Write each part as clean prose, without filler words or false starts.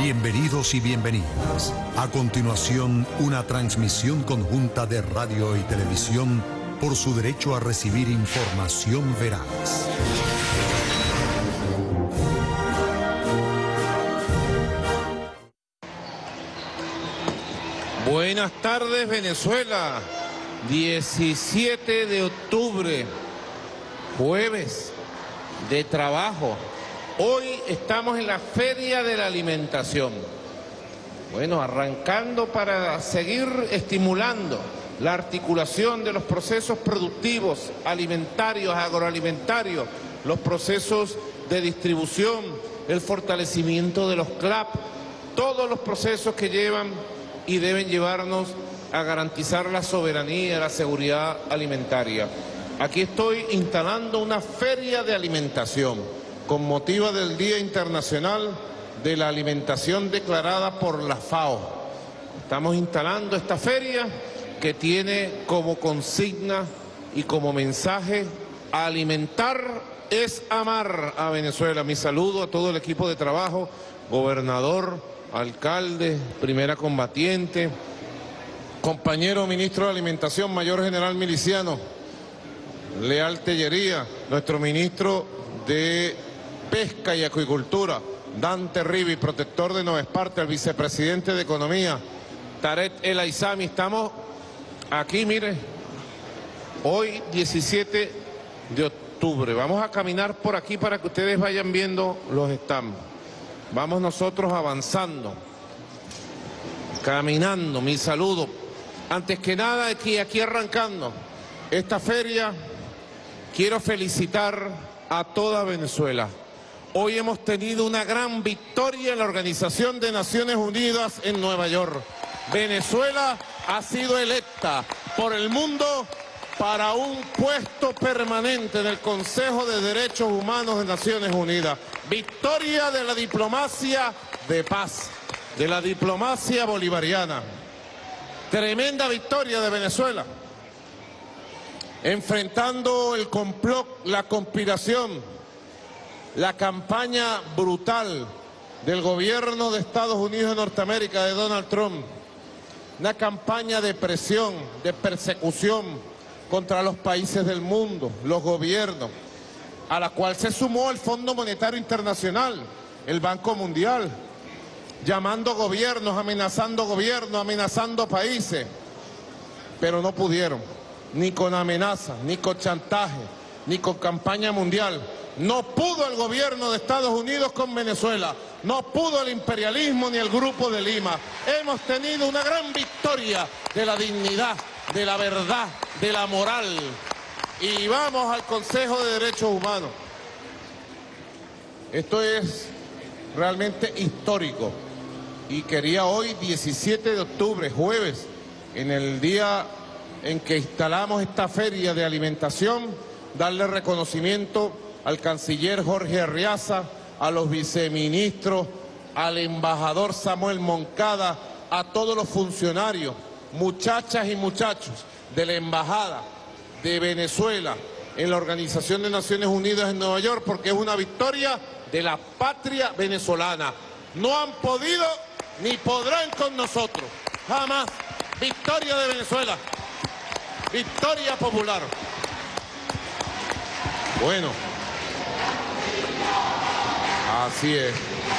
Bienvenidos y bienvenidas. A continuación, una transmisión conjunta de radio y televisión por su derecho a recibir información veraz. Buenas tardes, Venezuela. 17 de octubre, jueves de trabajo. Hoy estamos en la Feria de la Alimentación. Bueno, arrancando para seguir estimulando la articulación de los procesos productivos, alimentarios, agroalimentarios, los procesos de distribución, el fortalecimiento de los CLAP, todos los procesos que llevan y deben llevarnos a garantizar la soberanía y la seguridad alimentaria. Aquí estoy instalando una feria de alimentación con motivo del Día Internacional de la Alimentación declarada por la FAO. Estamos instalando esta feria que tiene como consigna y como mensaje: alimentar es amar a Venezuela. Mi saludo a todo el equipo de trabajo, gobernador, alcalde, primera combatiente, compañero ministro de Alimentación, mayor general miliciano Leal Tellería, nuestro ministro de Pesca y Acuicultura, Dante Rivi, protector de Nueva Esparta, el vicepresidente de Economía, Tarek El Aizami. Estamos aquí, mire, hoy 17 de octubre. Vamos a caminar por aquí para que ustedes vayan viendo los stands. Vamos nosotros avanzando, caminando. Mi saludo. Antes que nada, aquí arrancando esta feria, quiero felicitar a toda Venezuela. Hoy hemos tenido una gran victoria en la Organización de Naciones Unidas en Nueva York. Venezuela ha sido electa por el mundo para un puesto permanente en el Consejo de Derechos Humanos de Naciones Unidas. Victoria de la diplomacia de paz, de la diplomacia bolivariana. Tremenda victoria de Venezuela, enfrentando el complot, la conspiración, la campaña brutal del gobierno de Estados Unidos de Norteamérica, de Donald Trump. Una campaña de presión, de persecución contra los países del mundo, los gobiernos, a la cual se sumó el Fondo Monetario Internacional, el Banco Mundial, llamando gobiernos, amenazando países, pero no pudieron, ni con amenazas, ni con chantaje, ni con campaña mundial. No pudo el gobierno de Estados Unidos con Venezuela, no pudo el imperialismo ni el Grupo de Lima. Hemos tenido una gran victoria de la dignidad, de la verdad, de la moral. Y vamos al Consejo de Derechos Humanos. Esto es realmente histórico. Y quería hoy, 17 de octubre, jueves, en el día en que instalamos esta feria de alimentación, darle reconocimiento al canciller Jorge Arriaza, a los viceministros, al embajador Samuel Moncada, a todos los funcionarios, muchachas y muchachos de la Embajada de Venezuela en la Organización de Naciones Unidas en Nueva York, porque es una victoria de la patria venezolana. No han podido ni podrán con nosotros, jamás. Victoria de Venezuela, victoria popular. Bueno, así es.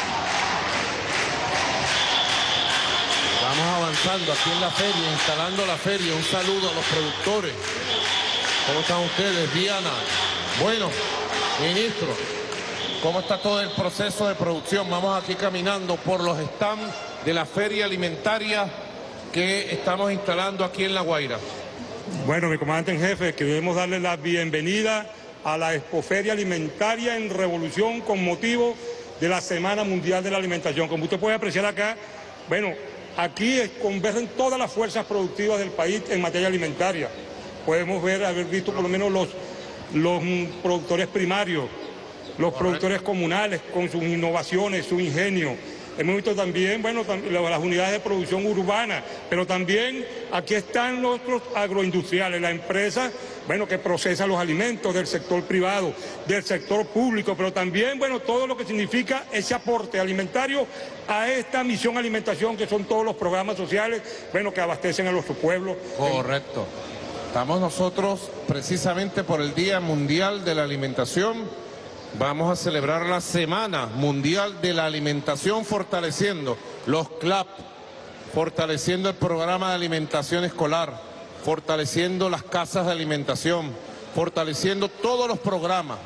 Vamos avanzando aquí en la feria, instalando la feria. Un saludo a los productores. ¿Cómo están ustedes? Diana. Bueno, ministro, ¿cómo está todo el proceso de producción? Vamos aquí caminando por los stands de la feria alimentaria que estamos instalando aquí en La Guaira. Bueno, mi comandante en jefe, queremos darle la bienvenida a la Expoferia Alimentaria en Revolución con motivo de la Semana Mundial de la Alimentación. Como usted puede apreciar acá, bueno, aquí convergen todas las fuerzas productivas del país en materia alimentaria. Podemos haber visto por lo menos los productores primarios, los productores comunales con sus innovaciones, su ingenio, hemos visto también, bueno, las unidades de producción urbana, pero también aquí están nuestros agroindustriales, la empresa, bueno, que procesa los alimentos del sector privado, del sector público, pero también, bueno, todo lo que significa ese aporte alimentario a esta misión alimentación, que son todos los programas sociales, bueno, que abastecen a nuestro pueblo. Correcto. Estamos nosotros precisamente por el Día Mundial de la Alimentación. Vamos a celebrar la Semana Mundial de la Alimentación fortaleciendo los CLAP, fortaleciendo el programa de alimentación escolar, fortaleciendo las casas de alimentación, fortaleciendo todos los programas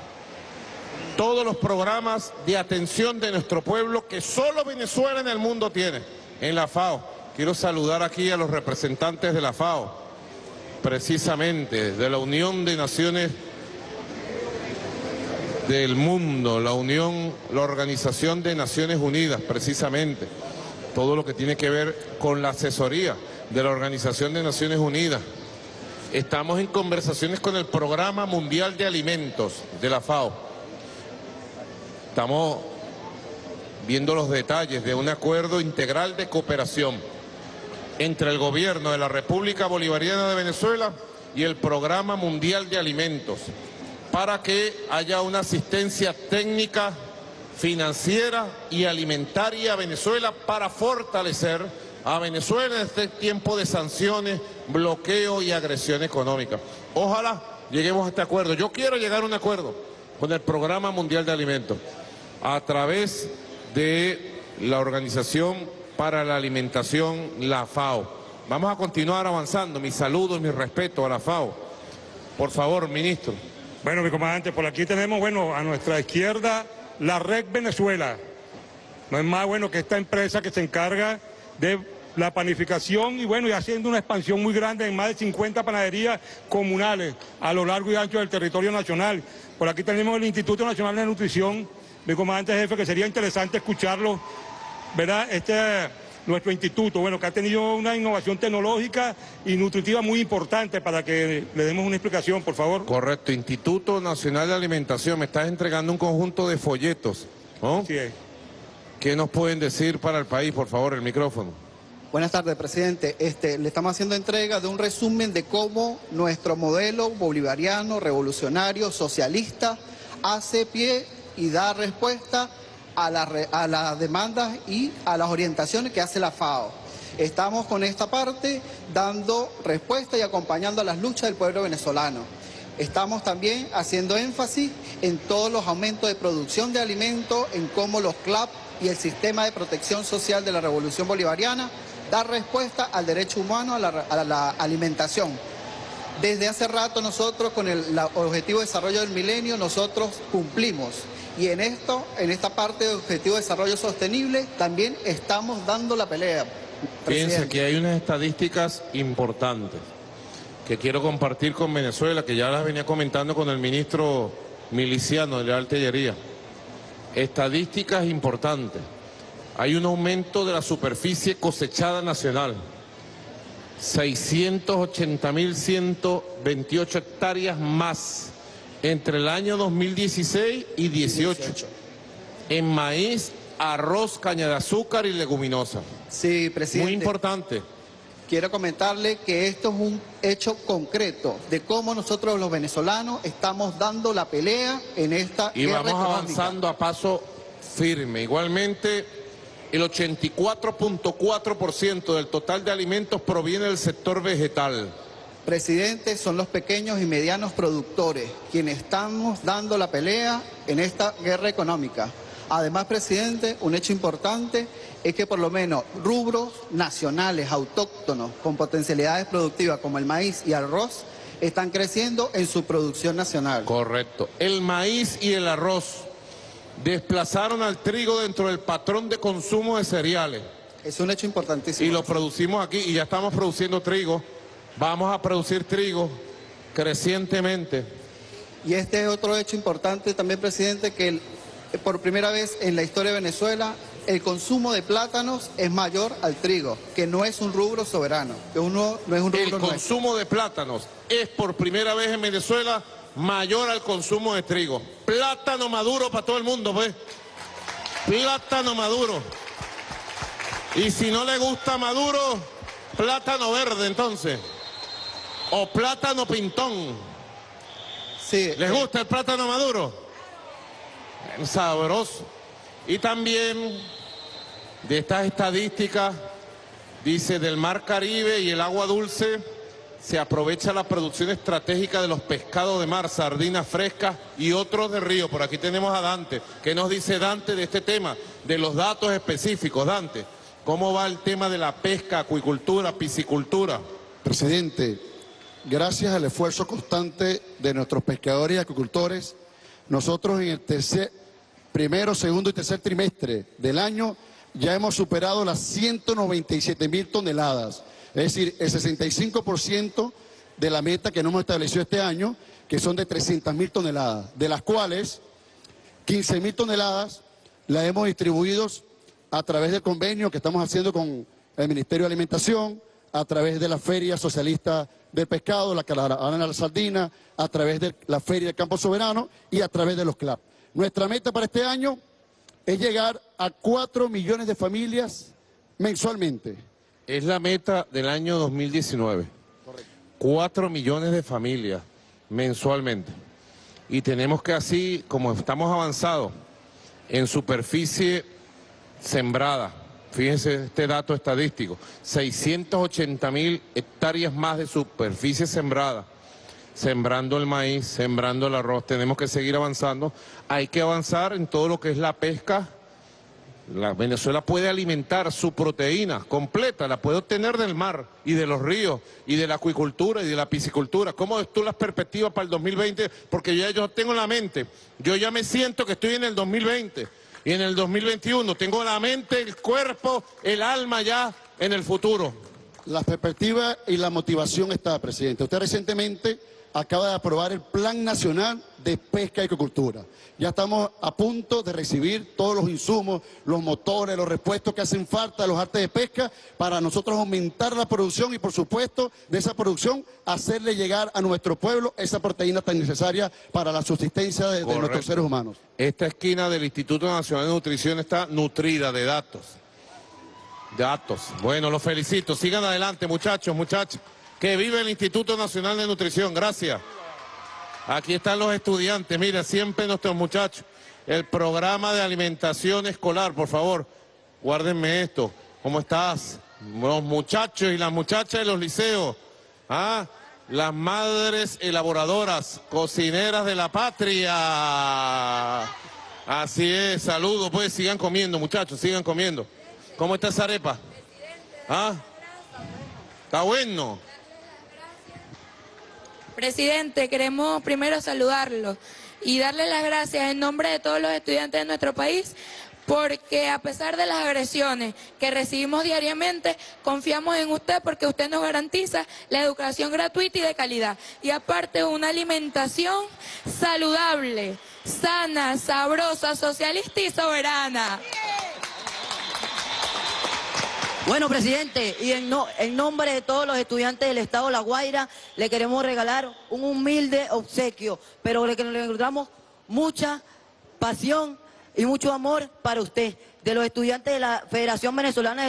de atención de nuestro pueblo que solo Venezuela en el mundo tiene, en la FAO. Quiero saludar aquí a los representantes de la FAO, precisamente de la Unión de Naciones del Mundo, la Organización de Naciones Unidas, precisamente, todo lo que tiene que ver con la asesoría de la Organización de Naciones Unidas. Estamos en conversaciones con el Programa Mundial de Alimentos de la FAO. Estamos viendo los detalles de un acuerdo integral de cooperación entre el gobierno de la República Bolivariana de Venezuela y el Programa Mundial de Alimentos, para que haya una asistencia técnica, financiera y alimentaria a Venezuela para fortalecer a Venezuela en este tiempo de sanciones, bloqueo y agresión económica. Ojalá lleguemos a este acuerdo. Yo quiero llegar a un acuerdo con el Programa Mundial de Alimentos a través de la Organización para la Alimentación, la FAO. Vamos a continuar avanzando. Mi saludo y mi respeto a la FAO. Por favor, ministro. Bueno, mi comandante, por aquí tenemos, bueno, a nuestra izquierda, la Red Venezuela. No es más, bueno, que esta empresa que se encarga de la panificación y, bueno, y haciendo una expansión muy grande en más de 50 panaderías comunales a lo largo y ancho del territorio nacional. Por aquí tenemos el Instituto Nacional de Nutrición, mi comandante jefe, que sería interesante escucharlo, ¿verdad? Nuestro instituto, bueno, que ha tenido una innovación tecnológica y nutritiva muy importante, para que le demos una explicación, por favor. Correcto, Instituto Nacional de Alimentación, me estás entregando un conjunto de folletos, ¿no? Sí. ¿Qué nos pueden decir para el país, por favor, el micrófono? Buenas tardes, presidente. Le estamos haciendo entrega de un resumen de cómo nuestro modelo bolivariano, revolucionario, socialista, hace pie y da respuesta a las demandas y a las orientaciones que hace la FAO. Estamos con esta parte dando respuesta y acompañando a las luchas del pueblo venezolano. Estamos también haciendo énfasis en todos los aumentos de producción de alimentos, en cómo los CLAP y el sistema de protección social de la Revolución Bolivariana da respuesta al derecho humano a la alimentación. Desde hace rato nosotros con el Objetivo de Desarrollo del Milenio nosotros cumplimos. Y en esta parte de Objetivo de Desarrollo Sostenible también estamos dando la pelea. Fíjense que hay unas estadísticas importantes que quiero compartir con Venezuela, que ya las venía comentando con el ministro Miliciano de la Artillería. Estadísticas importantes. Hay un aumento de la superficie cosechada nacional. 680.128 hectáreas más entre el año 2016 y 18 en maíz, arroz, caña de azúcar y leguminosa. Sí, presidente. Muy importante. Quiero comentarle que esto es un hecho concreto de cómo nosotros los venezolanos estamos dando la pelea en esta y guerra vamos económica. avanzando a paso firme. Igualmente, el 84.4% del total de alimentos proviene del sector vegetal. Presidente, son los pequeños y medianos productores quienes estamos dando la pelea en esta guerra económica. Además, presidente, un hecho importante es que por lo menos rubros nacionales, autóctonos, con potencialidades productivas como el maíz y el arroz, están creciendo en su producción nacional. Correcto. El maíz y el arroz desplazaron al trigo dentro del patrón de consumo de cereales. Es un hecho importantísimo. Y lo producimos aquí y ya estamos produciendo trigo. Vamos a producir trigo crecientemente. Y este es otro hecho importante también, presidente, que por primera vez en la historia de Venezuela el consumo de plátanos es mayor al trigo, que no es un rubro soberano, que no es un rubro El consumo de plátanos es por primera vez en Venezuela mayor al consumo de trigo. Plátano maduro para todo el mundo, pues. Plátano maduro. Y si no le gusta maduro, plátano verde entonces. O plátano pintón. Sí. ¿Les gusta el plátano maduro? Sabroso. Y también de estas estadísticas, dice, del mar Caribe y el agua dulce, se aprovecha la producción estratégica de los pescados de mar, sardinas frescas y otros de río. Por aquí tenemos a Dante. ¿Qué nos dice Dante de este tema? De los datos específicos. Dante, ¿cómo va el tema de la pesca, acuicultura, piscicultura? Presidente, gracias al esfuerzo constante de nuestros pescadores y acuicultores, nosotros en el primero, segundo y tercer trimestre del año ya hemos superado las 197.000 toneladas. Es decir, el 65% de la meta que nos hemos establecido este año, que son de 300.000 toneladas, de las cuales 15.000 toneladas las hemos distribuido a través del convenio que estamos haciendo con el Ministerio de Alimentación, a través de la Feria Socialista del Pescado, la Caravana de la Sardina, a través de la Feria del Campo Soberano y a través de los CLAP. Nuestra meta para este año es llegar a 4 millones de familias mensualmente. Es la meta del año 2019. Correcto. 4 millones de familias mensualmente. Y tenemos que así, como estamos avanzados en superficie sembrada, fíjense este dato estadístico, 680.000 hectáreas más de superficie sembrada, sembrando el maíz, sembrando el arroz, tenemos que seguir avanzando. Hay que avanzar en todo lo que es la pesca. Venezuela puede alimentar su proteína completa, la puede obtener del mar y de los ríos y de la acuicultura y de la piscicultura. ¿Cómo ves tú las perspectivas para el 2020? Porque yo tengo en la mente, yo ya me siento que estoy en el 2020 y en el 2021, tengo la mente, el cuerpo, el alma ya en el futuro. La perspectiva y la motivación está, presidente. Usted recientemente acaba de aprobar el Plan Nacional de Pesca y Acuicultura. Ya estamos a punto de recibir todos los insumos, los motores, los repuestos que hacen falta, los artes de pesca, para nosotros aumentar la producción y, por supuesto, de esa producción, hacerle llegar a nuestro pueblo esa proteína tan necesaria para la subsistencia de nuestros seres humanos. Esta esquina del Instituto Nacional de Nutrición está nutrida de datos. Bueno, los felicito. Sigan adelante, muchachos, muchachas. Que vive el Instituto Nacional de Nutrición. Gracias. Aquí están los estudiantes. Mira, siempre nuestros muchachos. El programa de alimentación escolar, por favor. Guárdenme esto. ¿Cómo estás? Los muchachos y las muchachas de los liceos. ¿Ah? Las madres elaboradoras, cocineras de la patria. Así es, saludos. Pues sigan comiendo, muchachos, sigan comiendo. ¿Cómo está esa arepa? ¿Ah? ¿Está bueno? Presidente, queremos primero saludarlo y darle las gracias en nombre de todos los estudiantes de nuestro país, porque a pesar de las agresiones que recibimos diariamente, confiamos en usted porque usted nos garantiza la educación gratuita y de calidad. Y aparte una alimentación saludable, sana, sabrosa, socialista y soberana. Bueno, presidente, y en nombre de todos los estudiantes del Estado La Guaira, le queremos regalar un humilde obsequio, pero le encontramos mucha pasión y mucho amor para usted, de los estudiantes de la Federación Venezolana de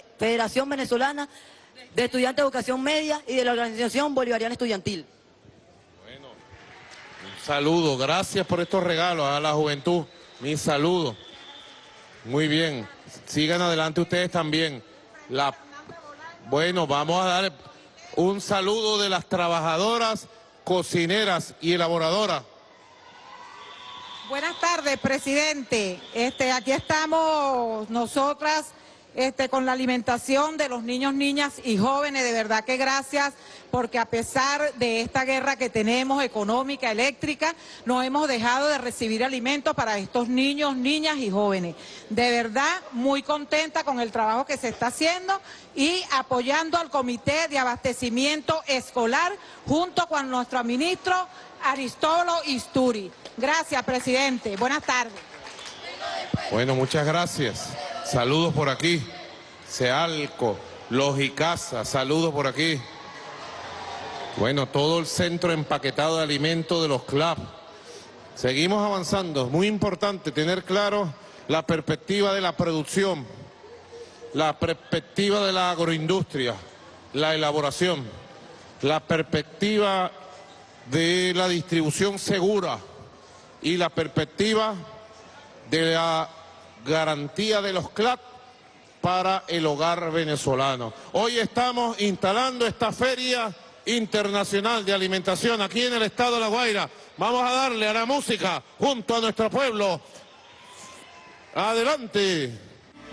Estudiantes de Educación Media y de la Organización Bolivariana Estudiantil. Bueno, un saludo, gracias por estos regalos a la juventud, mi saludo. Muy bien, sigan adelante ustedes también. Bueno, vamos a dar un saludo de las trabajadoras, cocineras y elaboradoras. Buenas tardes, presidente. Aquí estamos nosotras con la alimentación de los niños, niñas y jóvenes. De verdad que gracias, porque a pesar de esta guerra que tenemos económica, eléctrica, no hemos dejado de recibir alimentos para estos niños, niñas y jóvenes. De verdad, muy contenta con el trabajo que se está haciendo y apoyando al Comité de Abastecimiento Escolar junto con nuestro ministro Aristóbulo Isturi. Gracias, presidente. Buenas tardes. Bueno, muchas gracias. Saludos por aquí. Sealco, Logicasa, saludos por aquí. Bueno, todo el centro empaquetado de alimentos de los CLAP. Seguimos avanzando. Muy importante tener claro la perspectiva de la producción. la perspectiva de la agroindustria, la elaboración, la perspectiva de la distribución segura y la perspectiva de la garantía de los CLAT para el hogar venezolano. Hoy estamos instalando esta Feria Internacional de Alimentación aquí en el estado de La Guaira. Vamos a darle a la música junto a nuestro pueblo. Adelante.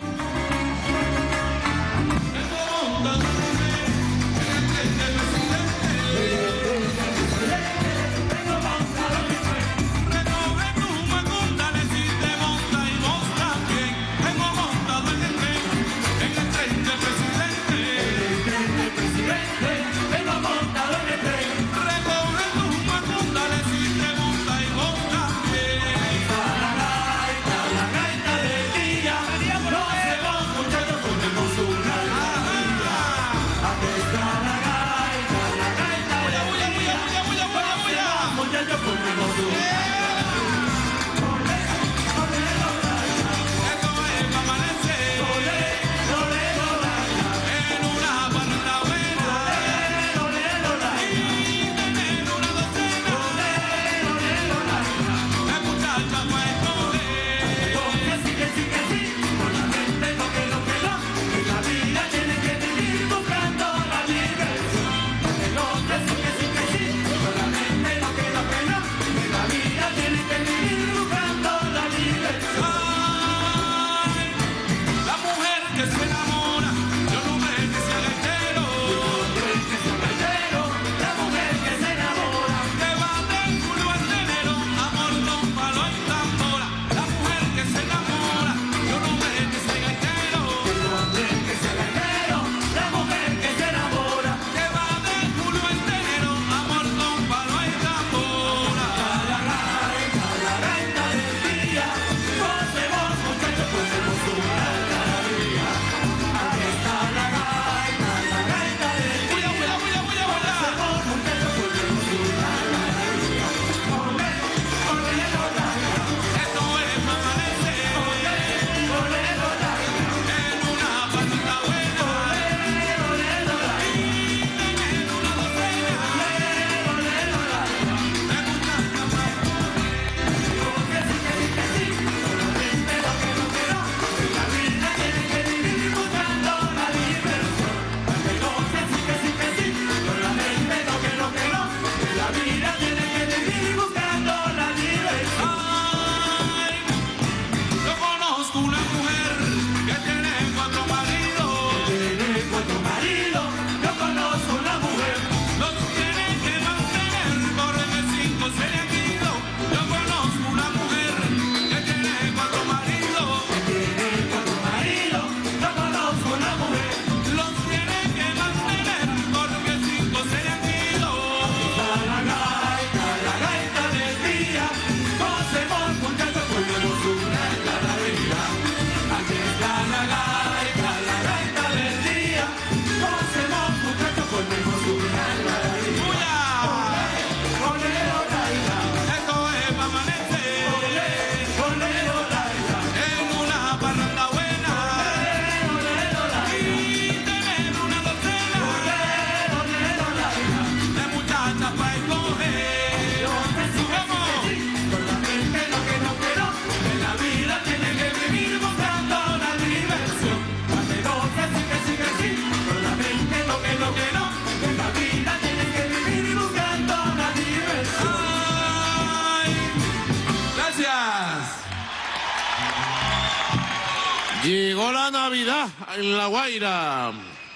Llegó la Navidad en La Guaira.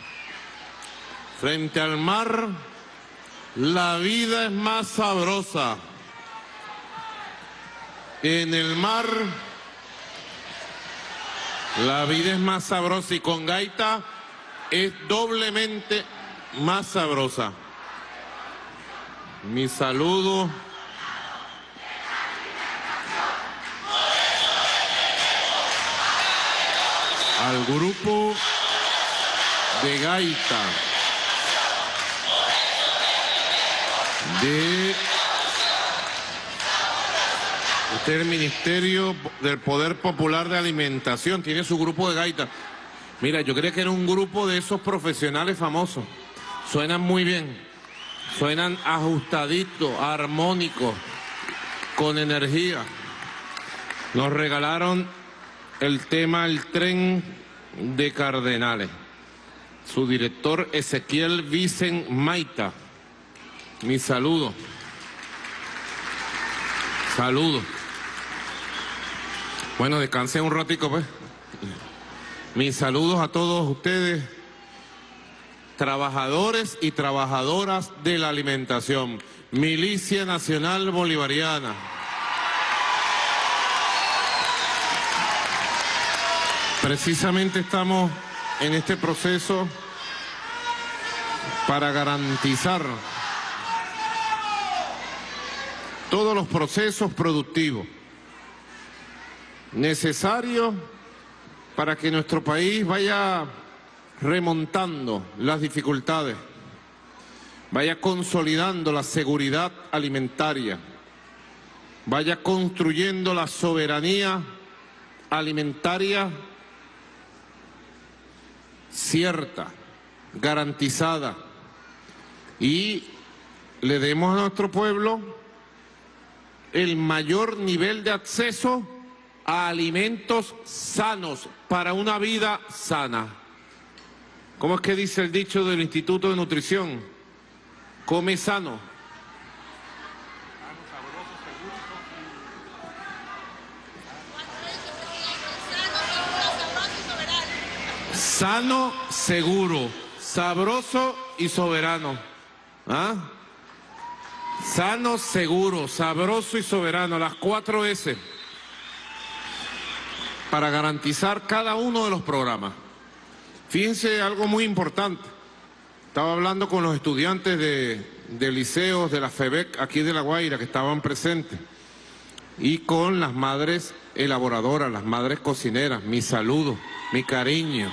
Frente al mar, la vida es más sabrosa. En el mar, la vida es más sabrosa y con gaita es doblemente más sabrosa. Mi saludo al grupo de gaita de el Ministerio del Poder Popular de Alimentación. Tiene su grupo de gaita. Mira, yo creía que era un grupo de esos profesionales famosos. Suenan muy bien, suenan ajustaditos, armónicos, con energía. Nos regalaron el tema El Tren de Cardenales. Su director Ezequiel Vicen Maita. Mi saludo. Saludos. Bueno, descansen un ratico, pues. Mis saludos a todos ustedes, trabajadores y trabajadoras de la alimentación. Milicia Nacional Bolivariana. Precisamente estamos en este proceso para garantizar todos los procesos productivos necesarios para que nuestro país vaya remontando las dificultades, vaya consolidando la seguridad alimentaria, vaya construyendo la soberanía alimentaria cierta, garantizada, y le demos a nuestro pueblo el mayor nivel de acceso a alimentos sanos para una vida sana. ¿Cómo es que dice el dicho del Instituto de Nutrición? Come sano. Sano, seguro, sabroso y soberano. ¿Ah? Sano, seguro, sabroso y soberano, las 4 S, para garantizar cada uno de los programas. Fíjense algo muy importante. Estaba hablando con los estudiantes de liceos de la FEBEC aquí de La Guaira que estaban presentes, y con las madres elaboradoras, las madres cocineras. Mi saludo, mi cariño.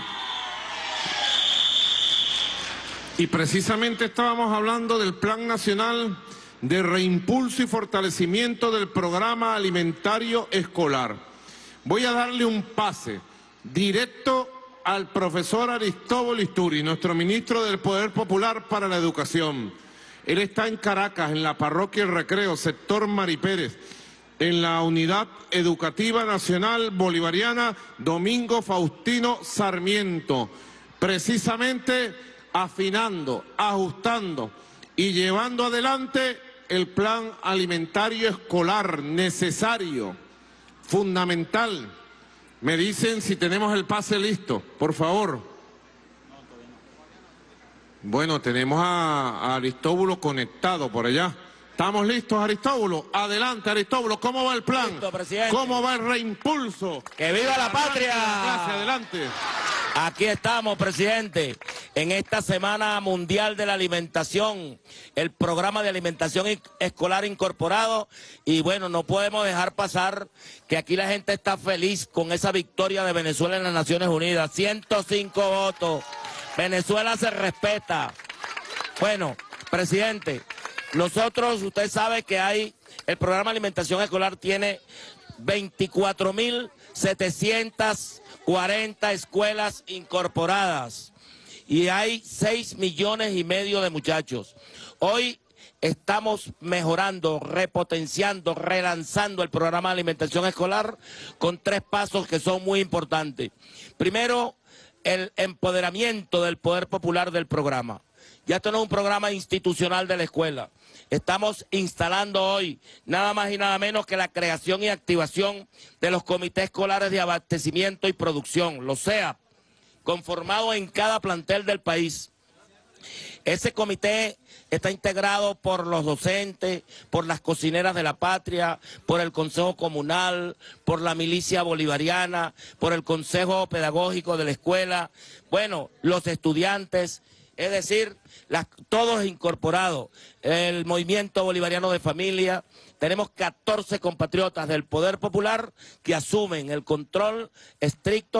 Y precisamente estábamos hablando del Plan Nacional de Reimpulso y Fortalecimiento del Programa Alimentario Escolar. Voy a darle un pase directo al profesor Aristóbulo Isturi, nuestro ministro del Poder Popular para la Educación. Él está en Caracas, en la parroquia El Recreo, sector Mari Pérez, en la Unidad Educativa Nacional Bolivariana Domingo Faustino Sarmiento, precisamente afinando, ajustando y llevando adelante el plan alimentario escolar necesario, fundamental. Me dicen si tenemos el pase listo, por favor. Bueno, tenemos a Aristóbulo conectado por allá. ¿Estamos listos, Aristóbulo? Adelante, Aristóbulo. ¿Cómo va el plan? Listo, presidente. ¿Cómo va el reimpulso? ¡Que viva la patria! Gracias, adelante. Aquí estamos, presidente, en esta Semana Mundial de la Alimentación, el programa de alimentación escolar incorporado, y bueno, no podemos dejar pasar que aquí la gente está feliz con esa victoria de Venezuela en las Naciones Unidas, 105 votos, Venezuela se respeta. Bueno, presidente, nosotros, usted sabe que el programa de alimentación escolar tiene 24.740 escuelas incorporadas y hay 6,5 millones de muchachos. Hoy estamos mejorando, repotenciando, relanzando el programa de alimentación escolar con 3 pasos que son muy importantes. Primero, el empoderamiento del poder popular del programa. Ya esto no es un programa institucional de la escuela. Estamos instalando hoy nada más y nada menos que la creación y activación de los comités escolares de abastecimiento y producción, los CEAP, conformados en cada plantel del país. Ese comité está integrado por los docentes, por las cocineras de la patria, por el Consejo Comunal, por la Milicia Bolivariana, por el Consejo Pedagógico de la escuela, bueno, los estudiantes. Es decir, todos incorporados, el Movimiento Bolivariano de Familia. Tenemos 14 compatriotas del Poder Popular que asumen el control estricto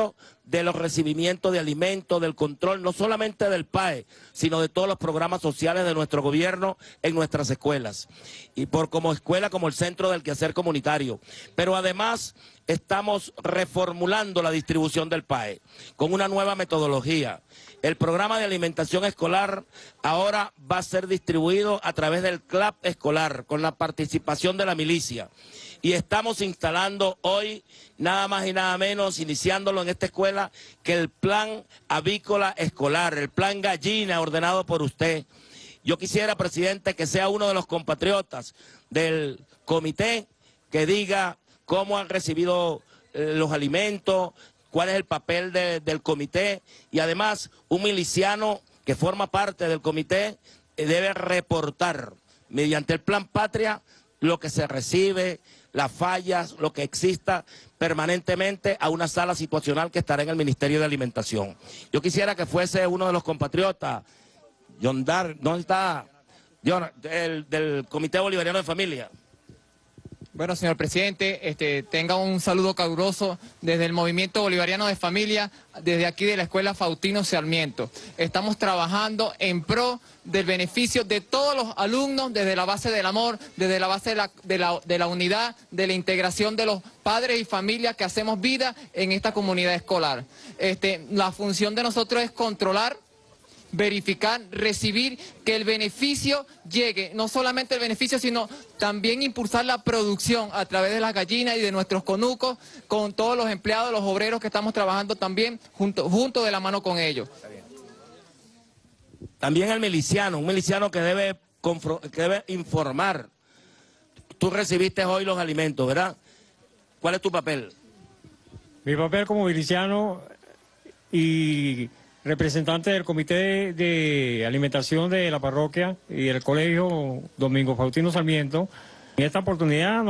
de los recibimientos de alimentos, del control, no solamente del PAE, sino de todos los programas sociales de nuestro gobierno en nuestras escuelas. Y como escuela, como el centro del quehacer comunitario. Pero además estamos reformulando la distribución del PAE con una nueva metodología. El programa de alimentación escolar ahora va a ser distribuido a través del CLAP escolar, con la participación de la milicia. Y estamos instalando hoy, nada más y nada menos, iniciándolo en esta escuela, que el plan avícola escolar, el plan gallina ordenado por usted. Yo quisiera, presidente, que sea uno de los compatriotas del comité que diga cómo han recibido los alimentos, cuál es el papel del comité, y además un miliciano que forma parte del comité debe reportar mediante el plan Patria lo que se recibe, las fallas, lo que exista permanentemente a una sala situacional que estará en el Ministerio de Alimentación. Yo quisiera que fuese uno de los compatriotas, John Dar, ¿dónde está? Del Comité Bolivariano de Familia. Bueno, señor presidente, tenga un saludo caluroso desde el Movimiento Bolivariano de Familia, desde aquí de la Escuela Faustino Sarmiento. Estamos trabajando en pro del beneficio de todos los alumnos, desde la base del amor, desde la base de la unidad, de la integración de los padres y familias que hacemos vida en esta comunidad escolar. La función de nosotros es controlar, verificar, recibir, que el beneficio llegue, no solamente el beneficio, sino también impulsar la producción a través de las gallinas y de nuestros conucos, con todos los empleados, los obreros que estamos trabajando también junto de la mano con ellos. También el miliciano, un miliciano que debe informar. Tú recibiste hoy los alimentos, ¿verdad? ¿Cuál es tu papel? Mi papel como miliciano y representante del Comité de Alimentación de la parroquia y del Colegio Domingo Faustino Sarmiento. En esta oportunidad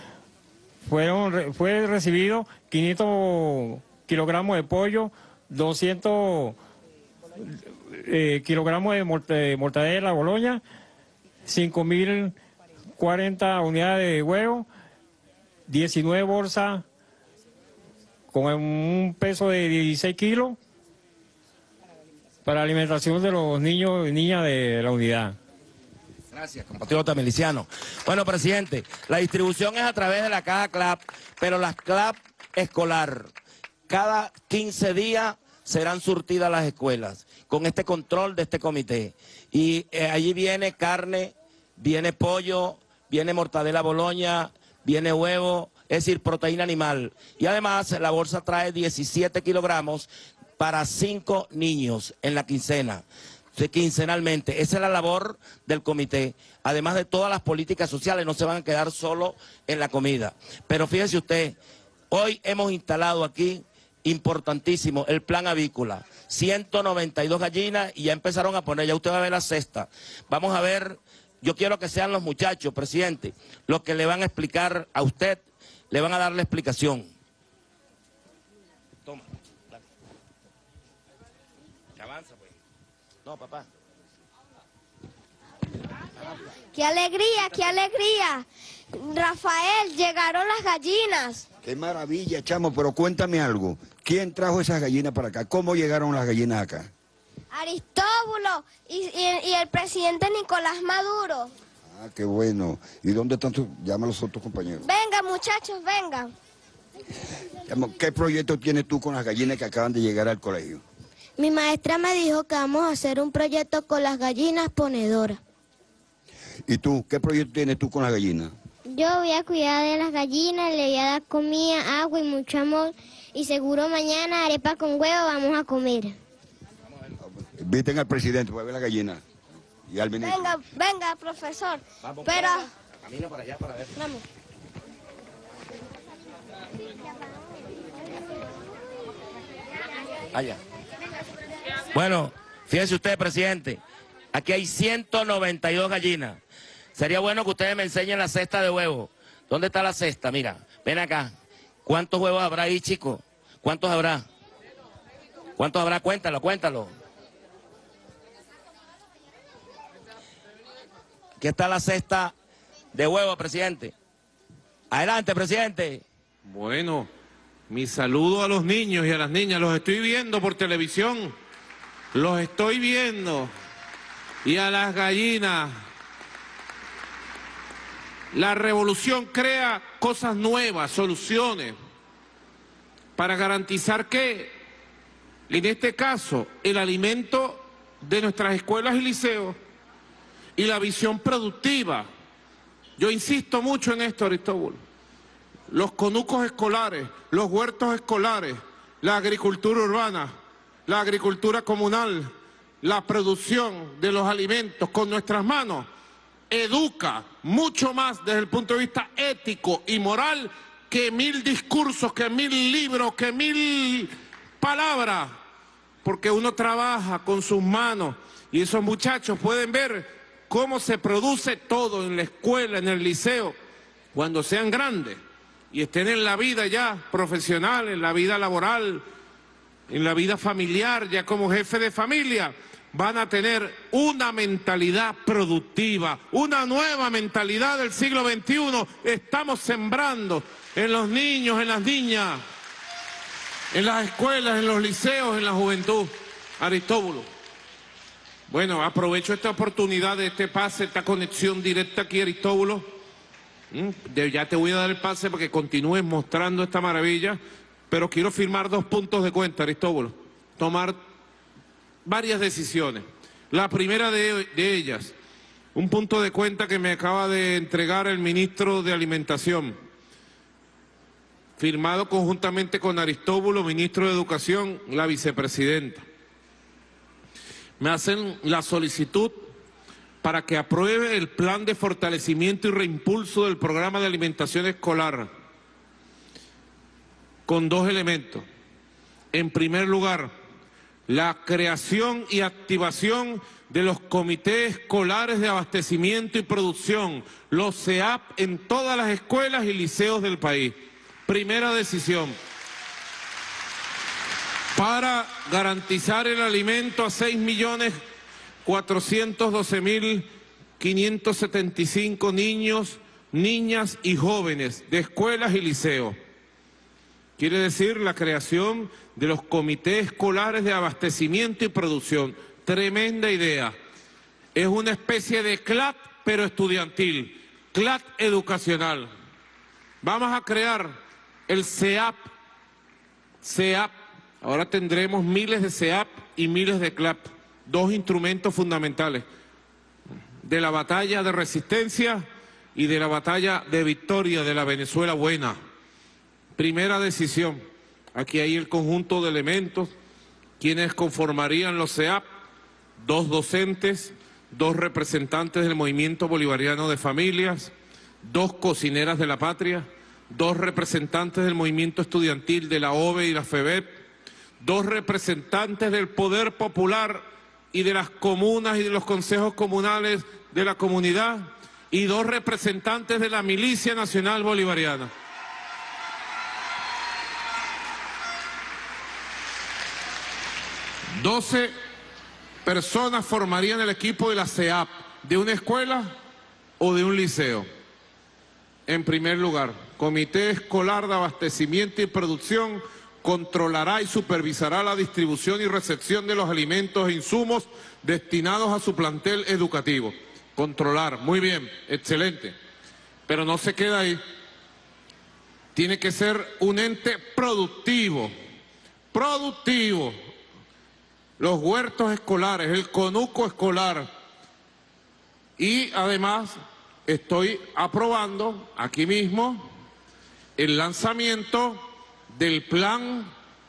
fue recibido 500 kilogramos de pollo, 200 kilogramos de mortadela Boloña, 5.040 unidades de huevo, 19 bolsas con un peso de 16 kilos, para la alimentación de los niños y niñas de la unidad. Gracias, compatriota miliciano. Bueno, presidente, la distribución es a través de la caja CLAP, pero las CLAP escolar, cada 15 días serán surtidas las escuelas, con este control de este comité. Y allí viene carne, viene pollo, viene mortadela Boloña, viene huevo, es decir, proteína animal. Y además la bolsa trae 17 kilogramos para 5 niños en la quincena, quincenalmente. Esa es la labor del comité. Además de todas las políticas sociales, no se van a quedar solo en la comida. Pero fíjese usted, hoy hemos instalado aquí, importantísimo, el plan avícola. 192 gallinas y ya empezaron a poner, ya usted va a ver la cesta. Vamos a ver, yo quiero que sean los muchachos, presidente, los que le van a explicar a usted, le van a dar la explicación. Toma. No, papá. ¡Qué alegría, qué alegría! Rafael, llegaron las gallinas. ¡Qué maravilla, chamo! Pero cuéntame algo. ¿Quién trajo esas gallinas para acá? ¿Cómo llegaron las gallinas acá? Aristóbulo y el presidente Nicolás Maduro. Ah, qué bueno. ¿Y dónde están tus? Llama a los otros compañeros. Vengan, muchachos, vengan. ¿Qué proyecto tienes tú con las gallinas que acaban de llegar al colegio? Mi maestra me dijo que vamos a hacer un proyecto con las gallinas ponedoras. ¿Y tú? ¿Qué proyecto tienes tú con las gallinas? Yo voy a cuidar de las gallinas, le voy a dar comida, agua y mucho amor. Y seguro mañana arepa con huevo vamos a comer. Inviten al presidente para ver las gallinas. Y al ministro. Venga, venga, profesor. Vamos, pero... camina para allá para ver. Vamos. Allá. Bueno, fíjese usted, presidente, aquí hay 192 gallinas. Sería bueno que ustedes me enseñen la cesta de huevos. ¿Dónde está la cesta? Mira, ven acá. ¿Cuántos huevos habrá ahí, chicos? ¿Cuántos habrá? ¿Cuántos habrá? Cuéntalo, cuéntalo. Aquí está la cesta de huevos, presidente. Adelante, presidente. Bueno, Mi saludo a los niños y a las niñas. Los estoy viendo por televisión. Los estoy viendo. Y a las gallinas. La revolución crea cosas nuevas, soluciones, para garantizar que, en este caso, el alimento de nuestras escuelas y liceos y la visión productiva. Yo insisto mucho en esto, Aristóbulo. Los conucos escolares, los huertos escolares, la agricultura urbana, la agricultura comunal, la producción de los alimentos con nuestras manos, educa mucho más desde el punto de vista ético y moral que 1000 discursos, que 1000 libros, que 1000 palabras, porque uno trabaja con sus manos y esos muchachos pueden ver cómo se produce todo en la escuela, en el liceo, cuando sean grandes y estén en la vida ya profesional, en la vida laboral, en la vida familiar, ya como jefe de familia. Van a tener una mentalidad productiva, una nueva mentalidad del siglo XXI. Estamos sembrando en los niños, en las niñas, en las escuelas, en los liceos, en la juventud. Aristóbulo. Bueno, aprovecho esta oportunidad de este pase, esta conexión directa aquí, Aristóbulo. Ya te voy a dar el pase para que continúes mostrando esta maravilla, pero quiero firmar 2 puntos de cuenta, Aristóbulo. Tomar varias decisiones. La primera de ellas, un punto de cuenta que me acaba de entregar el ministro de Alimentación, firmado conjuntamente con Aristóbulo, ministro de Educación, la vicepresidenta. Me hacen la solicitud para que apruebe el plan de fortalecimiento y reimpulso del programa de alimentación escolar, con 2 elementos. En primer lugar, la creación y activación de los comités escolares de abastecimiento y producción, los CEAP, en todas las escuelas y liceos del país. Primera decisión. Para garantizar el alimento a 6.412.575 niños, niñas y jóvenes de escuelas y liceos. Quiere decir la creación de los comités escolares de abastecimiento y producción. Tremenda idea. Es una especie de CLAT, pero estudiantil, CLAT educacional. Vamos a crear el CEAP. Ahora tendremos miles de CEAP y miles de CLAP, 2 instrumentos fundamentales de la batalla de resistencia y de la batalla de victoria de la Venezuela buena. Primera decisión. Aquí hay el conjunto de elementos, quienes conformarían los CEAP, 2 docentes, 2 representantes del Movimiento Bolivariano de Familias, 2 cocineras de la patria, 2 representantes del movimiento estudiantil de la OVE y la FEBEP, 2 representantes del Poder Popular y de las comunas y de los consejos comunales de la comunidad y 2 representantes de la Milicia Nacional Bolivariana. $12 personas formarían el equipo de la CEAP, de una escuela o de un liceo. En primer lugar, Comité Escolar de Abastecimiento y Producción controlará y supervisará la distribución y recepción de los alimentos e insumos destinados a su plantel educativo. Controlar, muy bien, excelente. Pero no se queda ahí. Tiene que ser un ente productivo. Productivo. Los huertos escolares, el conuco escolar. Y además estoy aprobando aquí mismo el lanzamiento del plan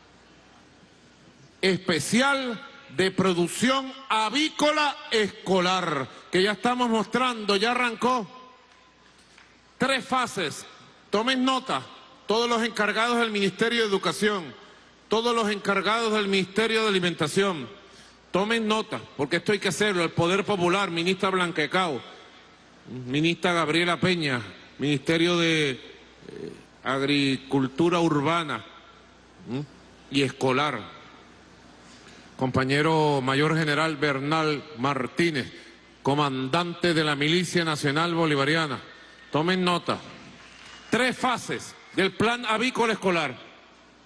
especial de producción avícola escolar, que ya estamos mostrando, ya arrancó. 3 fases, tomen nota, todos los encargados del Ministerio de Educación, todos los encargados del Ministerio de Alimentación, tomen nota, porque esto hay que hacerlo. El Poder Popular, ministra Blanca Ecao, ministra Gabriela Peña, Ministerio de Agricultura Urbana y Escolar, compañero Mayor General Bernal Martínez, comandante de la Milicia Nacional Bolivariana. Tomen nota. 3 fases del plan avícola escolar.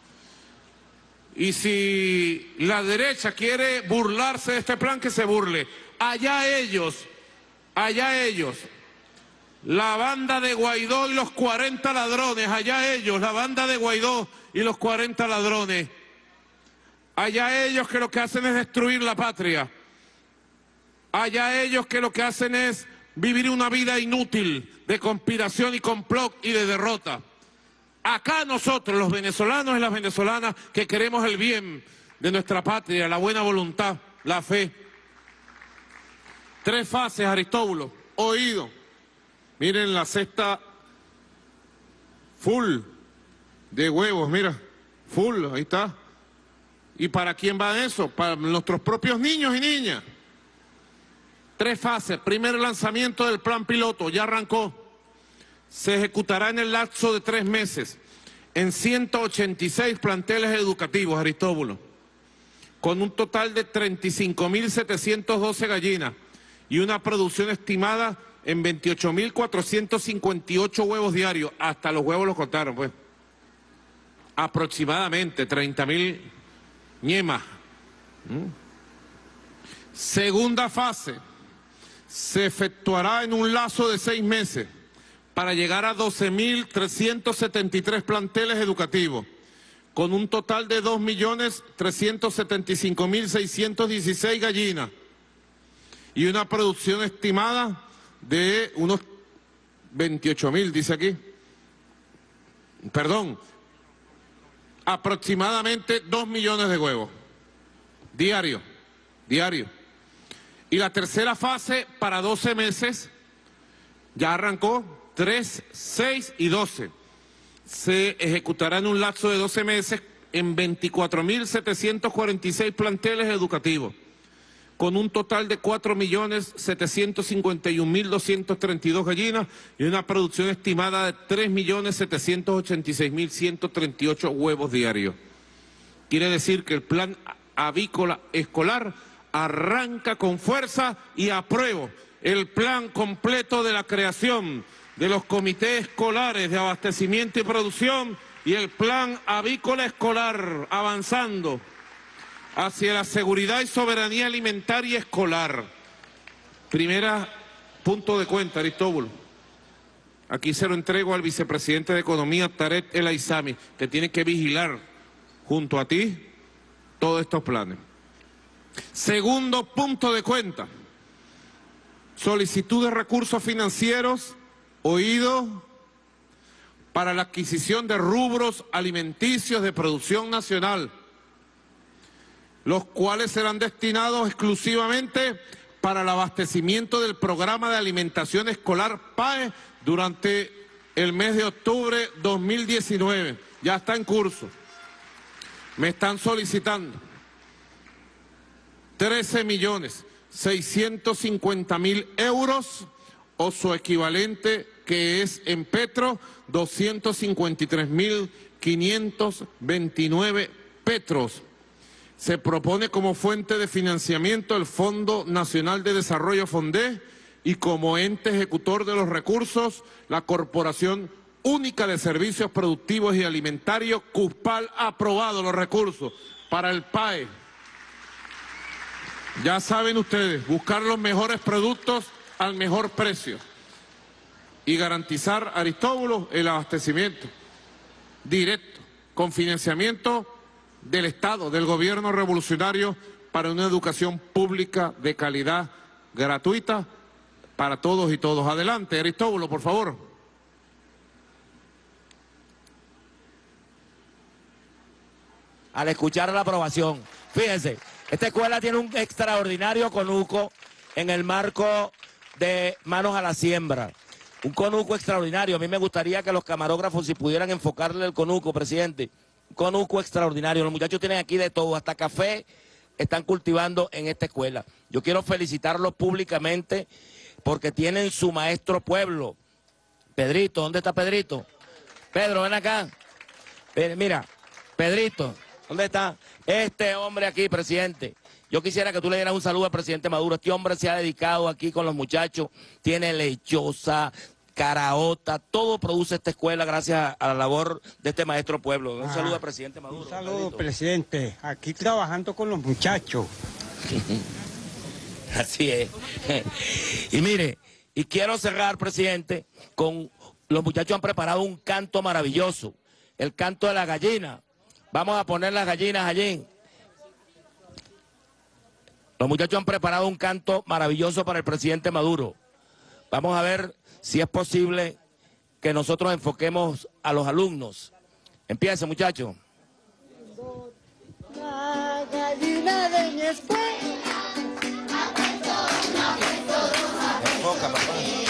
Y si la derecha quiere burlarse de este plan, que se burle. Allá ellos, la banda de Guaidó y los 40 ladrones, allá ellos, la banda de Guaidó y los 40 ladrones. Allá ellos que lo que hacen es destruir la patria. Allá ellos que lo que hacen es vivir una vida inútil de conspiración y complot y de derrota. Acá nosotros, los venezolanos y las venezolanas, que queremos el bien de nuestra patria, la buena voluntad, la fe. 3 fases, Aristóbulo, oído. Miren la cesta full de huevos, mira, full, ahí está. ¿Y para quién va eso? Para nuestros propios niños y niñas. 3 fases. Primer lanzamiento del plan piloto, ya arrancó. Se ejecutará en el lapso de 3 meses en 186 planteles educativos, Aristóbulo, con un total de 35.712 gallinas y una producción estimada en 28.458 huevos diarios. Hasta los huevos los contaron, pues. Aproximadamente 30.000 ñemas. Segunda fase. Se efectuará en un lazo de 6 meses para llegar a 12.373 planteles educativos, con un total de 2.375.616 gallinas y una producción estimada de unos 28.000, dice aquí. Perdón, aproximadamente 2 millones de huevos diarios. Y la tercera fase, para 12 meses, ya arrancó, 3, 6 y 12. Se ejecutará en un lapso de 12 meses en 24.746 planteles educativos, con un total de 4.751.232 gallinas y una producción estimada de 3.786.138 huevos diarios. Quiere decir que el plan avícola escolar arranca con fuerza y apruebo el plan completo de la creación de los comités escolares de abastecimiento y producción y el plan avícola escolar, avanzando hacia la seguridad y soberanía alimentaria escolar. Primera punto de cuenta, Aristóbulo. Aquí se lo entrego al vicepresidente de Economía, Tarek El Aizami, que tiene que vigilar junto a ti todos estos planes. Segundo punto de cuenta. Solicitud de recursos financieros, oído, para la adquisición de rubros alimenticios de producción nacional, los cuales serán destinados exclusivamente para el abastecimiento del programa de alimentación escolar PAE durante el mes de octubre 2019. Ya está en curso. Me están solicitando 13.650.000 euros o su equivalente, que es en petro 253.529 petros. Se propone como fuente de financiamiento el Fondo Nacional de Desarrollo FONDE y como ente ejecutor de los recursos la Corporación Única de Servicios Productivos y Alimentarios, CUSPAL. Aprobado los recursos para el PAE. Ya saben ustedes, buscar los mejores productos al mejor precio y garantizar, Aristóbulo, el abastecimiento directo con financiamiento del Estado, del gobierno revolucionario, para una educación pública de calidad, gratuita para todos y todos. Adelante, Aristóbulo, por favor. Al escuchar la aprobación, fíjense, esta escuela tiene un extraordinario conuco en el marco de Manos a la Siembra. Un conuco extraordinario. A mí me gustaría que los camarógrafos, si pudieran enfocarle el conuco, presidente. Un conuco extraordinario. Los muchachos tienen aquí de todo, hasta café están cultivando en esta escuela. Yo quiero felicitarlos públicamente porque tienen su maestro pueblo. Pedrito, ¿dónde está Pedrito? Pedro, ven acá. Mira, Pedrito, ¿dónde está? Este hombre aquí, presidente. Yo quisiera que tú le dieras un saludo al presidente Maduro. Este hombre se ha dedicado aquí con los muchachos, tiene lechosa, caraota, todo produce esta escuela gracias a la labor de este maestro pueblo. Un saludo al presidente Maduro. Un saludo, presidente. Aquí trabajando con los muchachos. Así es. Y mire, y quiero cerrar, presidente, con los muchachos han preparado un canto maravilloso, el canto de la gallina. Vamos a poner las gallinas allí. Los muchachos han preparado un canto maravilloso para el presidente Maduro. Vamos a ver si es posible que nosotros enfoquemos a los alumnos. Empiece, muchachos. La gallina de mi escuela. Enfoca, papá.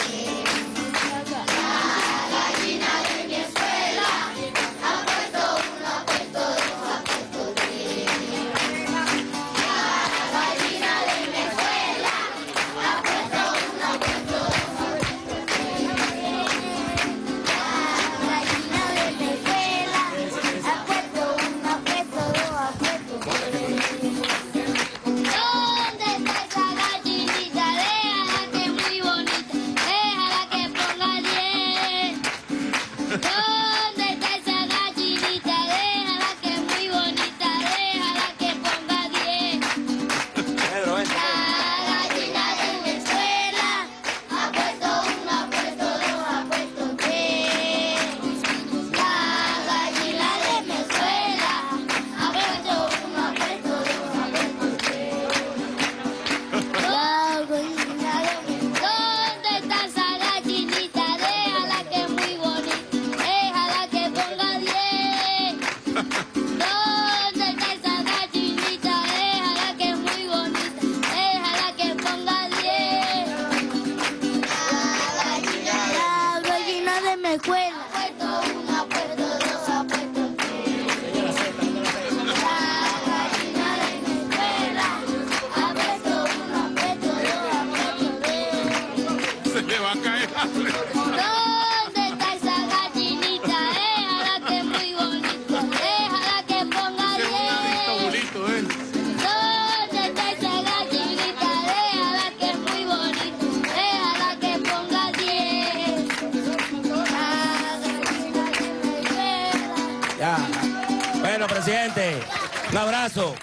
Bueno, presidente, un abrazo.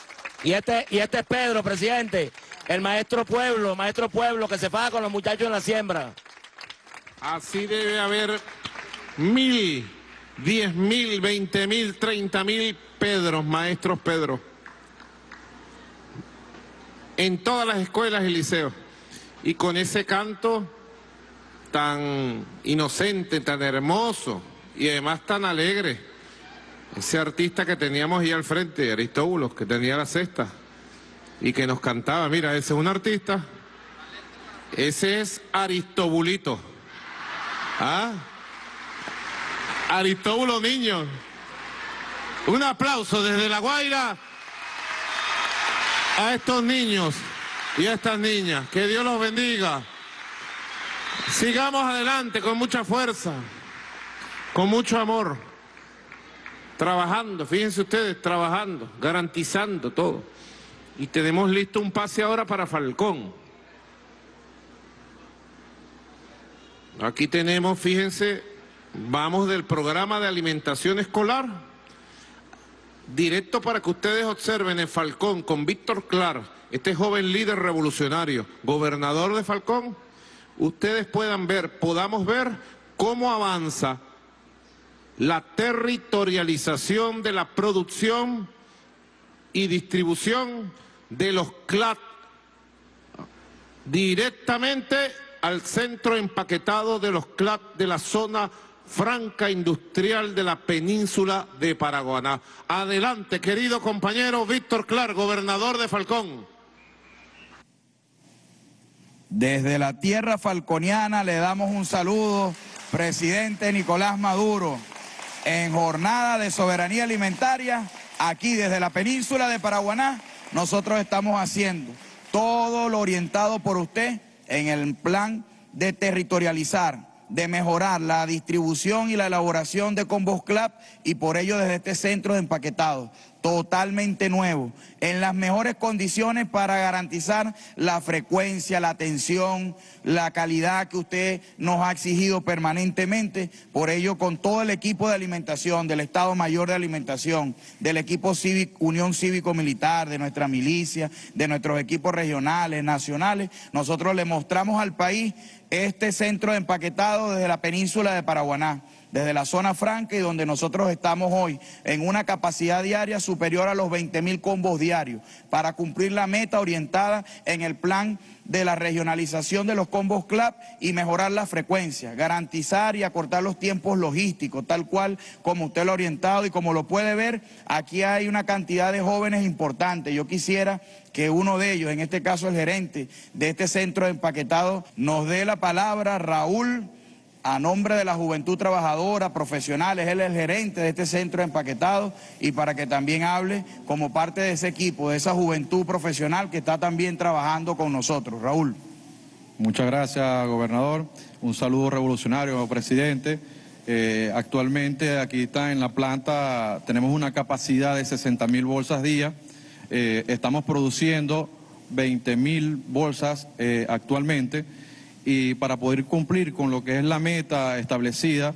Y este es Pedro, presidente, el maestro pueblo que se faja con los muchachos en la siembra. Así debe haber 1.000, 10.000, 20.000, 30.000 Pedros, maestros Pedro, en todas las escuelas y liceos. Y con ese canto tan inocente, tan hermoso y además tan alegre. Ese artista que teníamos ahí al frente, Aristóbulos, que tenía la cesta y que nos cantaba. Mira, ese es un artista. Ese es Aristobulito. ¿Ah? Aristóbulo niño. Un aplauso desde La Guaira a estos niños y a estas niñas. Que Dios los bendiga. Sigamos adelante con mucha fuerza, con mucho amor, trabajando, fíjense ustedes, trabajando, garantizando todo. Y tenemos listo un pase ahora para Falcón. Aquí tenemos, fíjense, vamos del programa de alimentación escolar, directo para que ustedes observen en Falcón con Víctor Clar, este joven líder revolucionario, gobernador de Falcón. Ustedes podamos ver cómo avanza la territorialización de la producción y distribución de los CLAT directamente al centro empaquetado de los CLAT de la zona franca industrial de la península de Paraguaná. Adelante, querido compañero Víctor Clar, gobernador de Falcón. Desde la tierra falconiana le damos un saludo, presidente Nicolás Maduro, en jornada de soberanía alimentaria, aquí desde la península de Paraguaná, nosotros estamos haciendo todo lo orientado por usted en el plan de territorializar, de mejorar la distribución y la elaboración de combos CLAP y por ello desde este centro de empaquetado. totalmente nuevo, en las mejores condiciones para garantizar la frecuencia, la atención, la calidad que usted nos ha exigido permanentemente. Por ello, con todo el equipo de alimentación, del Estado Mayor de Alimentación, del equipo Unión Cívico-Militar, de nuestra milicia, de nuestros equipos regionales, nacionales, nosotros le mostramos al país este centro de empaquetado desde la península de Paraguaná, desde la zona franca, y donde nosotros estamos hoy en una capacidad diaria superior a los 20.000 combos diarios para cumplir la meta orientada en el plan de la regionalización de los combos CLAP y mejorar la frecuencia, garantizar y acortar los tiempos logísticos, tal cual como usted lo ha orientado. Y como lo puede ver, aquí hay una cantidad de jóvenes importantes. Yo quisiera que uno de ellos, en este caso el gerente de este centro de empaquetado, nos dé la palabra. Raúl, a nombre de la juventud trabajadora, profesionales, él es el gerente de este centro de empaquetado, y para que también hable como parte de ese equipo, de esa juventud profesional que está también trabajando con nosotros. Raúl. Muchas gracias, gobernador. Un saludo revolucionario, presidente. Actualmente aquí está en la planta, tenemos una capacidad de 60.000 bolsas día. Estamos produciendo 20.000 bolsas actualmente. Y para poder cumplir con lo que es la meta establecida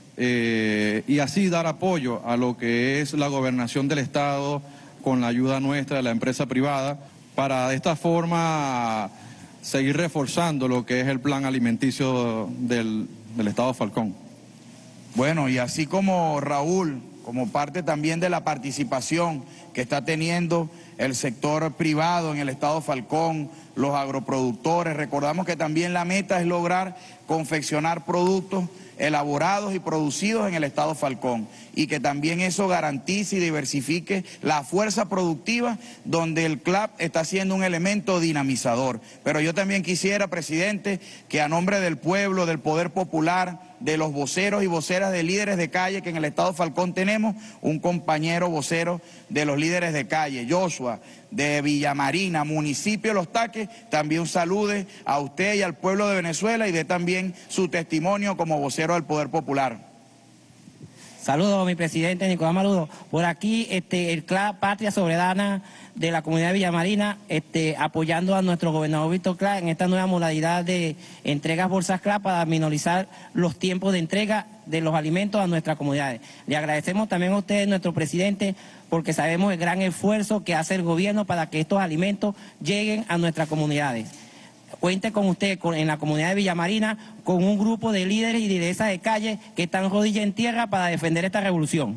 y así dar apoyo a lo que es la gobernación del Estado con la ayuda nuestra de la empresa privada, para de esta forma seguir reforzando lo que es el plan alimenticio del Estado Falcón. Bueno, y así como Raúl, como parte también de la participación que está teniendo el sector privado en el Estado Falcón, los agroproductores, recordamos que también la meta es lograr confeccionar productos elaborados y producidos en el Estado Falcón, y que también eso garantice y diversifique la fuerza productiva, donde el CLAP está siendo un elemento dinamizador. Pero yo también quisiera, presidente, que a nombre del pueblo, del poder popular, de los voceros y voceras de líderes de calle, que en el Estado Falcón tenemos un compañero vocero de los líderes de calle, Joshua, de Villamarina, municipio de Los Taques, también salude a usted y al pueblo de Venezuela y dé también su testimonio como vocero del Poder Popular. Saludos, mi presidente Nicolás Maduro. Por aquí el CLAP Patria Soberana de la comunidad de Villamarina, apoyando a nuestro gobernador Víctor Clark en esta nueva modalidad de entregas bolsas CLAP para minorizar los tiempos de entrega de los alimentos a nuestras comunidades. Le agradecemos también a usted, nuestro presidente, porque sabemos el gran esfuerzo que hace el gobierno para que estos alimentos lleguen a nuestras comunidades. Cuente con usted en la comunidad de Villamarina con un grupo de líderes y lideresas de calle que están rodillas en tierra para defender esta revolución.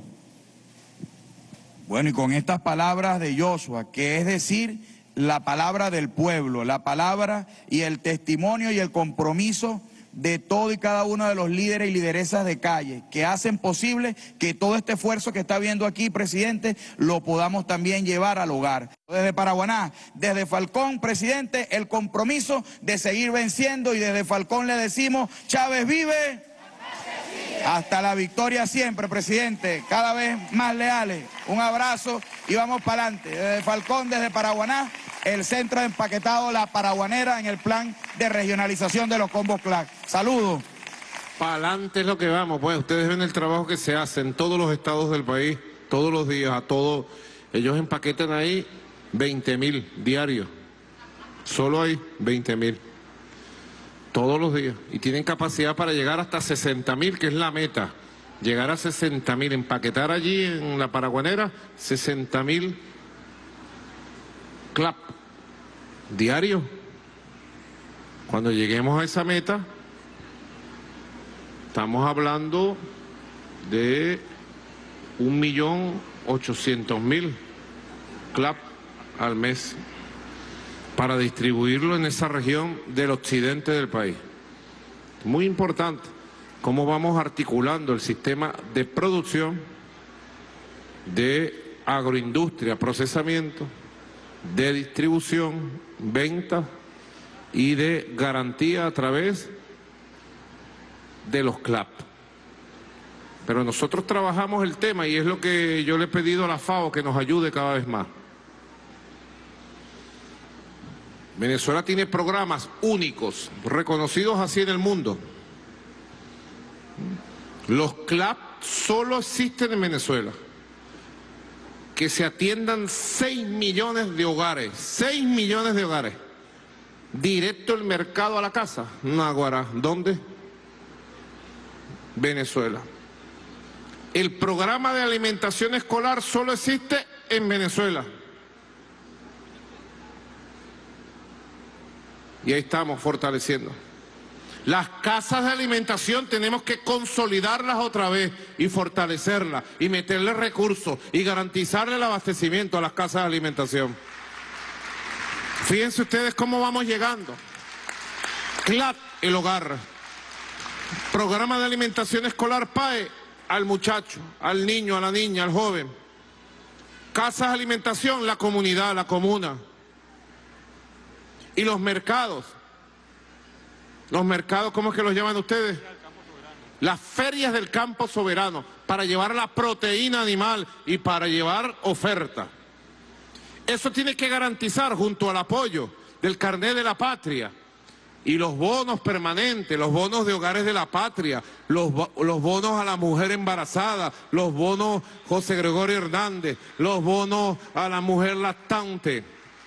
Bueno, y con estas palabras de Joshua, que es decir, la palabra del pueblo, la palabra y el testimonio y el compromiso de todo y cada uno de los líderes y lideresas de calle, que hacen posible que todo este esfuerzo que está viendo aquí, presidente, lo podamos también llevar al hogar. Desde Paraguaná, desde Falcón, presidente, el compromiso de seguir venciendo, y desde Falcón le decimos: Chávez vive, hasta la victoria siempre, presidente, cada vez más leales. Un abrazo y vamos para adelante. Desde Falcón, desde Paraguaná, el centro de empaquetado La Paraguanera en el plan de regionalización de los combos CLAP. Saludos. Para adelante es lo que vamos, pues ustedes ven el trabajo que se hace en todos los estados del país, todos los días, a todos. Ellos empaquetan ahí 20.000 diarios, solo hay 20.000, todos los días. Y tienen capacidad para llegar hasta 60.000, que es la meta, llegar a 60.000, empaquetar allí en La Paraguanera 60.000 CLAP diario. Cuando lleguemos a esa meta, estamos hablando de 1.800.000 CLAP al mes para distribuirlo en esa región del occidente del país. Muy importante cómo vamos articulando el sistema de producción, de agroindustria, procesamiento, de distribución, venta y de garantía a través de los CLAP. Pero nosotros trabajamos el tema y es lo que yo le he pedido a la FAO, que nos ayude cada vez más. Venezuela tiene programas únicos, reconocidos así en el mundo. Los CLAP solo existen en Venezuela. que se atiendan 6 millones de hogares, 6 millones de hogares, directo el mercado a la casa. Naguará, ¿dónde? Venezuela. El programa de alimentación escolar solo existe en Venezuela. Y ahí estamos fortaleciendo. Las casas de alimentación tenemos que consolidarlas otra vez y fortalecerlas y meterle recursos y garantizarle el abastecimiento a las casas de alimentación. Fíjense ustedes cómo vamos llegando. CLAP, el hogar. Programa de alimentación escolar PAE, al muchacho, al niño, a la niña, al joven. Casas de alimentación, la comunidad, la comuna. Y los mercados. Los mercados, ¿cómo es que los llaman ustedes? Las ferias del campo soberano, para llevar la proteína animal y para llevar oferta. Eso tiene que garantizar, junto al apoyo del carnet de la patria y los bonos permanentes, los bonos de hogares de la patria, los bonos a la mujer embarazada, los bonos José Gregorio Hernández, los bonos a la mujer lactante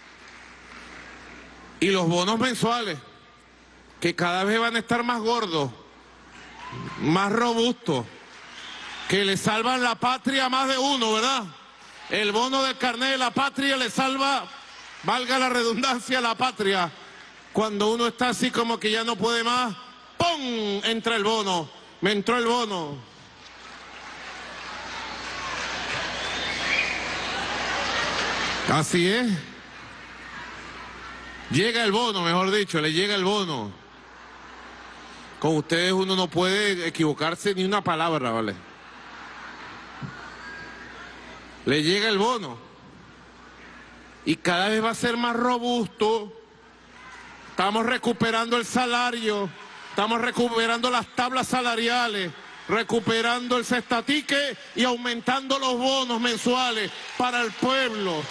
y los bonos mensuales, que cada vez van a estar más gordos, más robustos, que le salvan la patria a más de uno, ¿verdad? El bono del carnet de la patria le salva, valga la redundancia, la patria. Cuando uno está así como que ya no puede más, ¡pum! Entra el bono, me entró el bono. Así es. Llega el bono, mejor dicho, le llega el bono. Con ustedes uno no puede equivocarse ni una palabra, ¿vale? Le llega el bono. Y cada vez va a ser más robusto. Estamos recuperando el salario, estamos recuperando las tablas salariales, recuperando el cestatique y aumentando los bonos mensuales para el pueblo.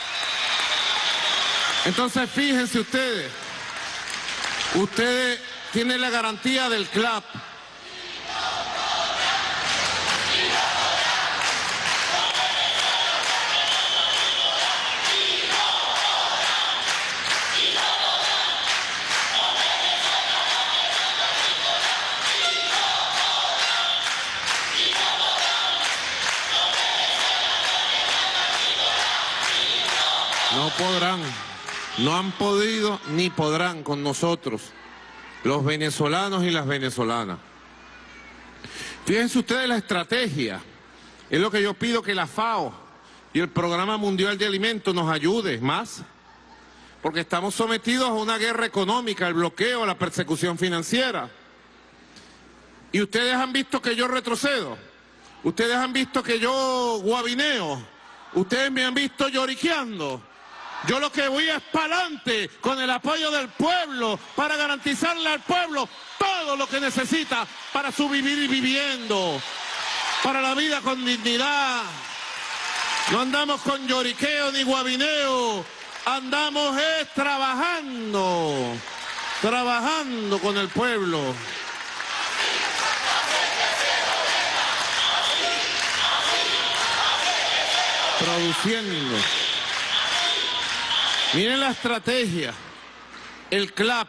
Entonces fíjense ustedes tienen la garantía del CLAP. No podrán, no han podido ni podrán con nosotros, los venezolanos y las venezolanas. Fíjense ustedes la estrategia. Es lo que yo pido, que la FAO y el Programa Mundial de Alimentos nos ayude más, porque estamos sometidos a una guerra económica, al bloqueo, a la persecución financiera. Y ustedes han visto que yo retrocedo, ustedes han visto que yo guabineo, ustedes me han visto lloriqueando. Yo lo que voy es para adelante con el apoyo del pueblo para garantizarle al pueblo todo lo que necesita para su vivir y viviendo, para la vida con dignidad. No andamos con lloriqueo ni guabineo, andamos trabajando con el pueblo. Produciendo. Miren la estrategia, el CLAP,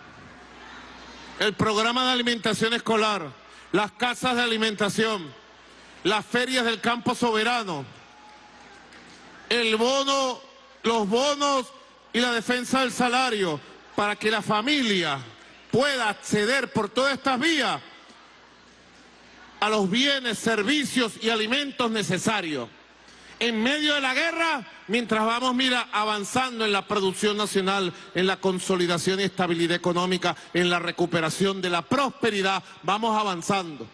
el programa de alimentación escolar, las casas de alimentación, las ferias del campo soberano, el bono, los bonos y la defensa del salario, para que la familia pueda acceder por todas estas vías a los bienes, servicios y alimentos necesarios. En medio de la guerra, mientras vamos, mira, avanzando en la producción nacional, en la consolidación y estabilidad económica, en la recuperación de la prosperidad, vamos avanzando.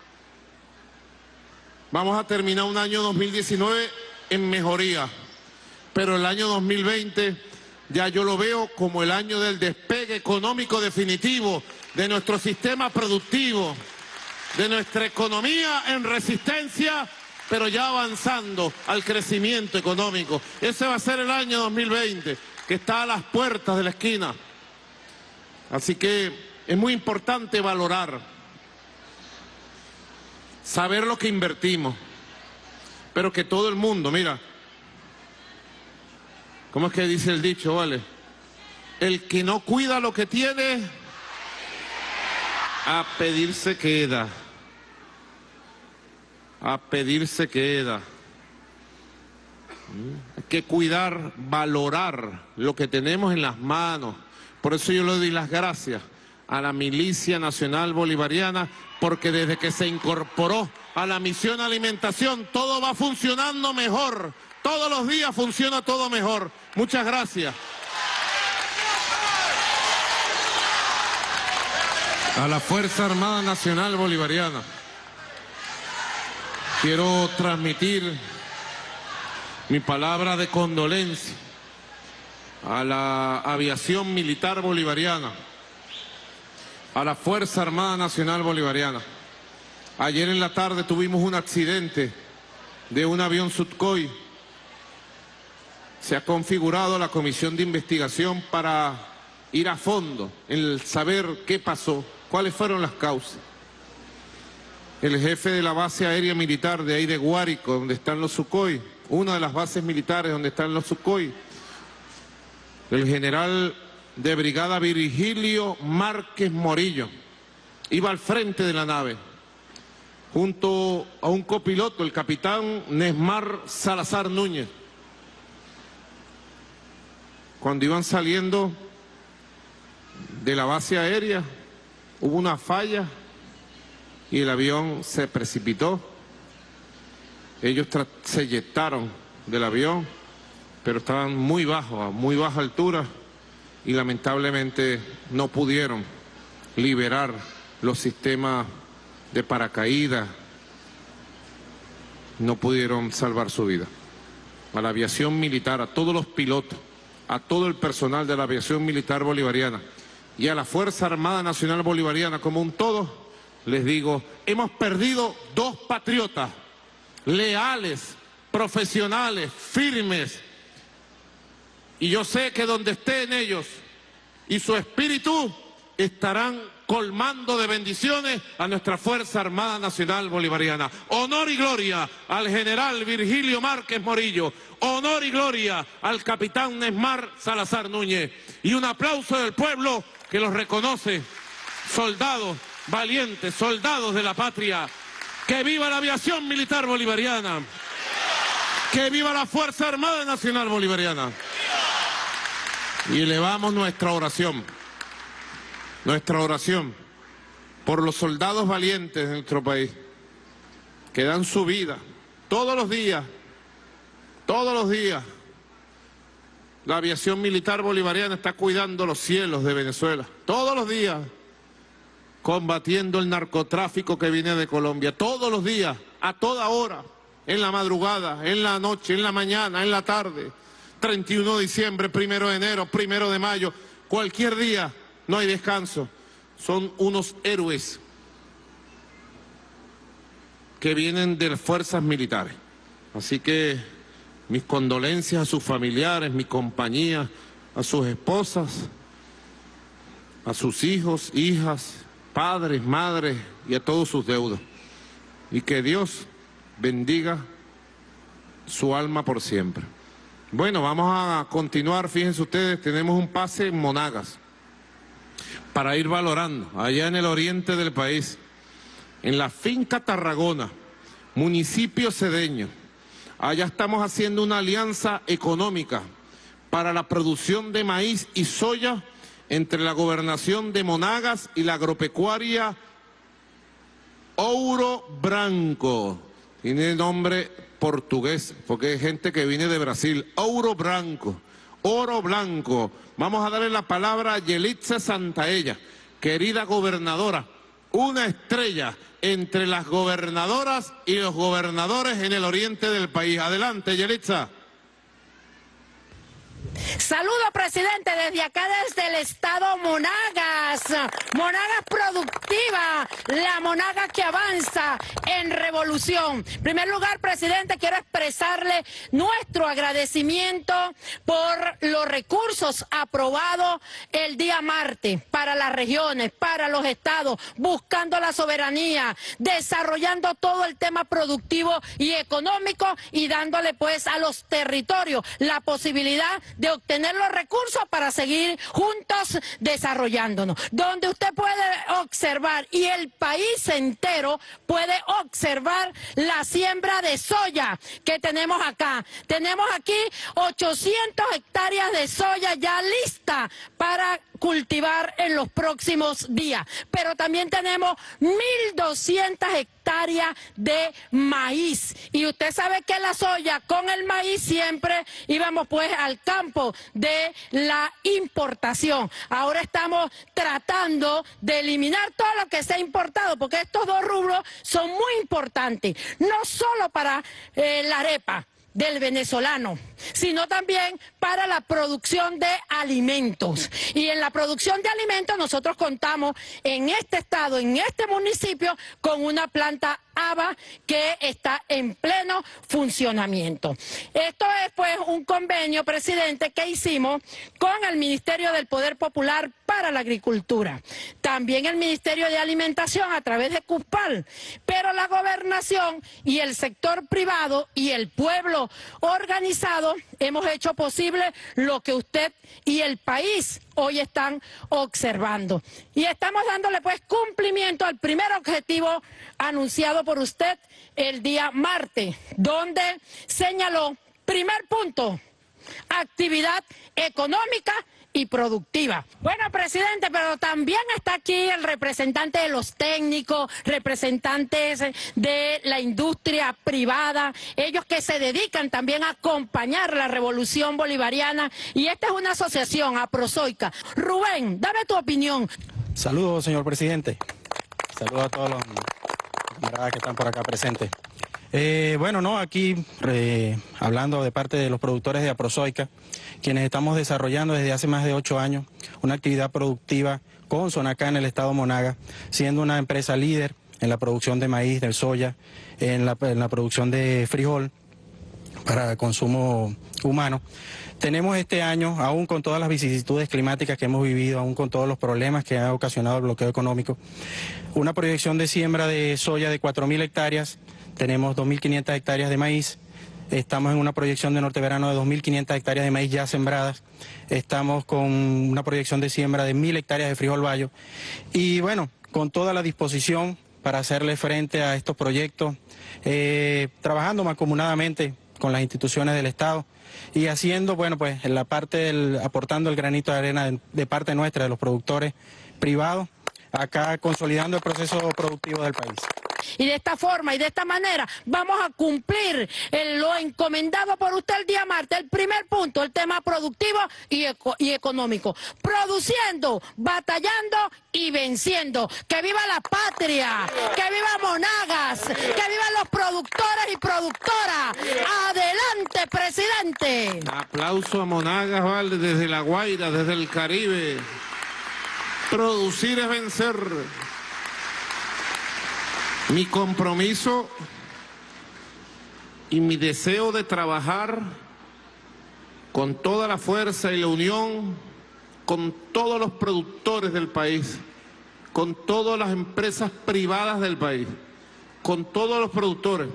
Vamos a terminar un año 2019 en mejoría, pero el año 2020 ya yo lo veo como el año del despegue económico definitivo de nuestro sistema productivo, de nuestra economía en resistencia, pero ya avanzando al crecimiento económico. Ese va a ser el año 2020, que está a las puertas de la esquina. Así que es muy importante valorar, saber lo que invertimos, pero que todo el mundo, mira, ¿Cómo es que dice el dicho, vale? El que no cuida lo que tiene, a pedir se queda. A pedir se queda. Hay que cuidar, valorar lo que tenemos en las manos. Por eso yo le doy las gracias a la Milicia Nacional Bolivariana, porque desde que se incorporó a la misión alimentación, todo va funcionando mejor. Todos los días funciona todo mejor. Muchas gracias. A la Fuerza Armada Nacional Bolivariana. Quiero transmitir mi palabra de condolencia a la aviación militar bolivariana, a la Fuerza Armada Nacional Bolivariana. Ayer en la tarde tuvimos un accidente de un avión Sukhoi. Se ha configurado la comisión de investigación para ir a fondo en saber qué pasó, cuáles fueron las causas. El jefe de la base aérea militar de ahí de Guárico, donde están los Sukhoi, una de las bases militares donde están los Sukhoi, el general de brigada Virgilio Márquez Morillo, iba al frente de la nave, junto a un copiloto, el capitán Nesmar Salazar Núñez. Cuando iban saliendo de la base aérea, hubo una falla y el avión se precipitó. Ellos se eyectaron del avión, pero estaban muy bajos, a muy baja altura, y lamentablemente no pudieron liberar los sistemas de paracaídas, no pudieron salvar su vida. A la aviación militar, a todos los pilotos, a todo el personal de la aviación militar bolivariana y a la Fuerza Armada Nacional Bolivariana como un todo, les digo, hemos perdido dos patriotas leales, profesionales, firmes, y yo sé que donde estén ellos y su espíritu estarán colmando de bendiciones a nuestra Fuerza Armada Nacional Bolivariana. Honor y gloria al general Virgilio Márquez Morillo, honor y gloria al capitán Nesmar Salazar Núñez, y un aplauso del pueblo que los reconoce, soldados valientes, soldados de la patria. ¡Que viva la aviación militar bolivariana! ¡Que viva la Fuerza Armada Nacional Bolivariana! Y elevamos nuestra oración por los soldados valientes de nuestro país, que dan su vida todos los días. La aviación militar bolivariana está cuidando los cielos de Venezuela, todos los días, combatiendo el narcotráfico que viene de Colombia, todos los días, a toda hora, en la madrugada, en la noche, en la mañana, en la tarde, 31 de diciembre, 1 de enero, 1 de mayo, cualquier día, no hay descanso. Son unos héroes que vienen de las fuerzas militares. Así que mis condolencias a sus familiares, mi compañía, a sus esposas, a sus hijos, hijas, padres, madres y a todos sus deudos. Y que Dios bendiga su alma por siempre. Bueno, vamos a continuar. Fíjense ustedes, tenemos un pase en Monagas para ir valorando, allá en el oriente del país, en la finca Tarragona, municipio Cedeño. Allá estamos haciendo una alianza económica para la producción de maíz y soya entre la gobernación de Monagas y la agropecuaria Ouro Branco. Tiene nombre portugués, porque hay gente que viene de Brasil. Ouro Branco, oro blanco. Vamos a darle la palabra a Yelitza Santaella, querida gobernadora, una estrella entre las gobernadoras y los gobernadores en el oriente del país. Adelante, Yelitza. Saludo, presidente, desde acá, desde el estado Monagas. Monagas productiva, la Monagas que avanza en revolución. En primer lugar, presidente, quiero expresarle nuestro agradecimiento por los recursos aprobados el día martes para las regiones, para los estados, buscando la soberanía, desarrollando todo el tema productivo y económico y dándole pues a los territorios la posibilidad de obtener los recursos para seguir juntos desarrollándonos. Donde usted puede observar y el país entero puede observar la siembra de soya que tenemos acá. Tenemos aquí 800 hectáreas de soya ya lista para cultivar en los próximos días, pero también tenemos 1.200 hectáreas de maíz, y usted sabe que la soya con el maíz siempre íbamos pues al campo de la importación. Ahora estamos tratando de eliminar todo lo que sea importado, porque estos dos rubros son muy importantes, no solo para la arepa del venezolano, sino también para la producción de alimentos. Y en la producción de alimentos nosotros contamos en este estado, en este municipio, con una planta ABA que está en pleno funcionamiento. Esto es pues un convenio, presidente, que hicimos con el Ministerio del Poder Popular para la Agricultura, también el Ministerio de Alimentación a través de CUPAL, pero la gobernación y el sector privado y el pueblo organizado hemos hecho posible lo que usted y el país hoy están observando. Y estamos dándole pues cumplimiento al primer objetivo anunciado por usted el día martes, donde señaló, primer punto, actividad económica y productiva. Bueno, presidente, pero también está aquí el representante de los técnicos, representantes de la industria privada, ellos que se dedican también a acompañar la revolución bolivariana, y esta es una asociación, Aprosoica. Rubén, dame tu opinión. Saludos, señor presidente. Saludos a todos los camaradas que están por acá presentes. Aquí hablando de parte de los productores de Aprosoica, quienes estamos desarrollando desde hace más de 8 años una actividad productiva consona acá en el estado Monagas, siendo una empresa líder en la producción de maíz, de soya, en la producción de frijol para consumo humano. Tenemos este año, aún con todas las vicisitudes climáticas que hemos vivido, aún con todos los problemas que ha ocasionado el bloqueo económico, una proyección de siembra de soya de 4.000 hectáreas, tenemos 2.500 hectáreas de maíz, estamos en una proyección de norte-verano de 2.500 hectáreas de maíz ya sembradas, estamos con una proyección de siembra de 1.000 hectáreas de frijol bayo, y bueno, con toda la disposición para hacerle frente a estos proyectos, trabajando mancomunadamente con las instituciones del Estado y haciendo, en la parte aportando el granito de arena de parte nuestra, de los productores privados, acá consolidando el proceso productivo del país. Y de esta forma y de esta manera vamos a cumplir lo encomendado por usted el día martes. El primer punto, el tema productivo y económico. Produciendo, batallando y venciendo. ¡Que viva la patria! ¡Que viva Monagas! ¡Que vivan los productores y productoras! ¡Adelante, presidente! Aplauso a Monagas, vale, desde La Guaira, desde el Caribe. Producir es vencer. Mi compromiso y mi deseo de trabajar con toda la fuerza y la unión con todos los productores del país, con todas las empresas privadas del país, con todos los productores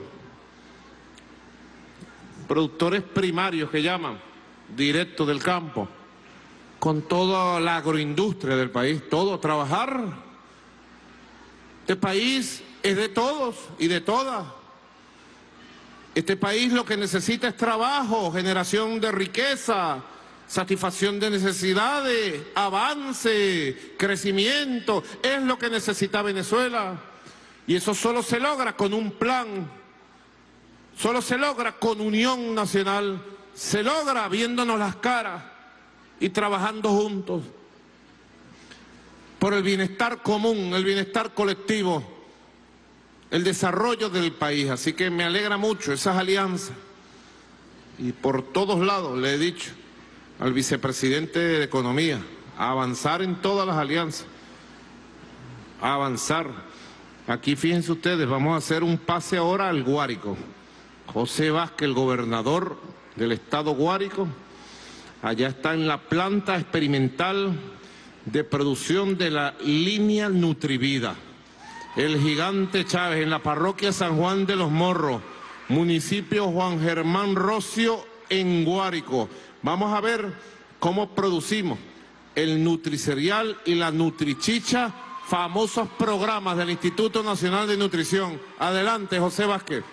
primarios que llaman, directos del campo, con toda la agroindustria del país, todo, trabajar. Este país es de todos y de todas. Este país lo que necesita es trabajo, generación de riqueza, satisfacción de necesidades, avance, crecimiento. Es lo que necesita Venezuela. Y eso solo se logra con un plan, solo se logra con unión nacional, se logra viéndonos las caras y trabajando juntos por el bienestar común, el bienestar colectivo, el desarrollo del país. Así que me alegra mucho esas alianzas. Y por todos lados le he dicho al vicepresidente de Economía a avanzar en todas las alianzas, a avanzar. Aquí fíjense ustedes, vamos a hacer un pase ahora al Guárico. José Vázquez, el gobernador del estado Guárico, allá está en la planta experimental de producción de la línea Nutrivida. El Gigante Chávez, en la parroquia San Juan de los Morros, municipio Juan Germán Rocio, en Guárico. Vamos a ver cómo producimos el Nutricerial y la Nutrichicha, famosos programas del Instituto Nacional de Nutrición. Adelante, José Vázquez.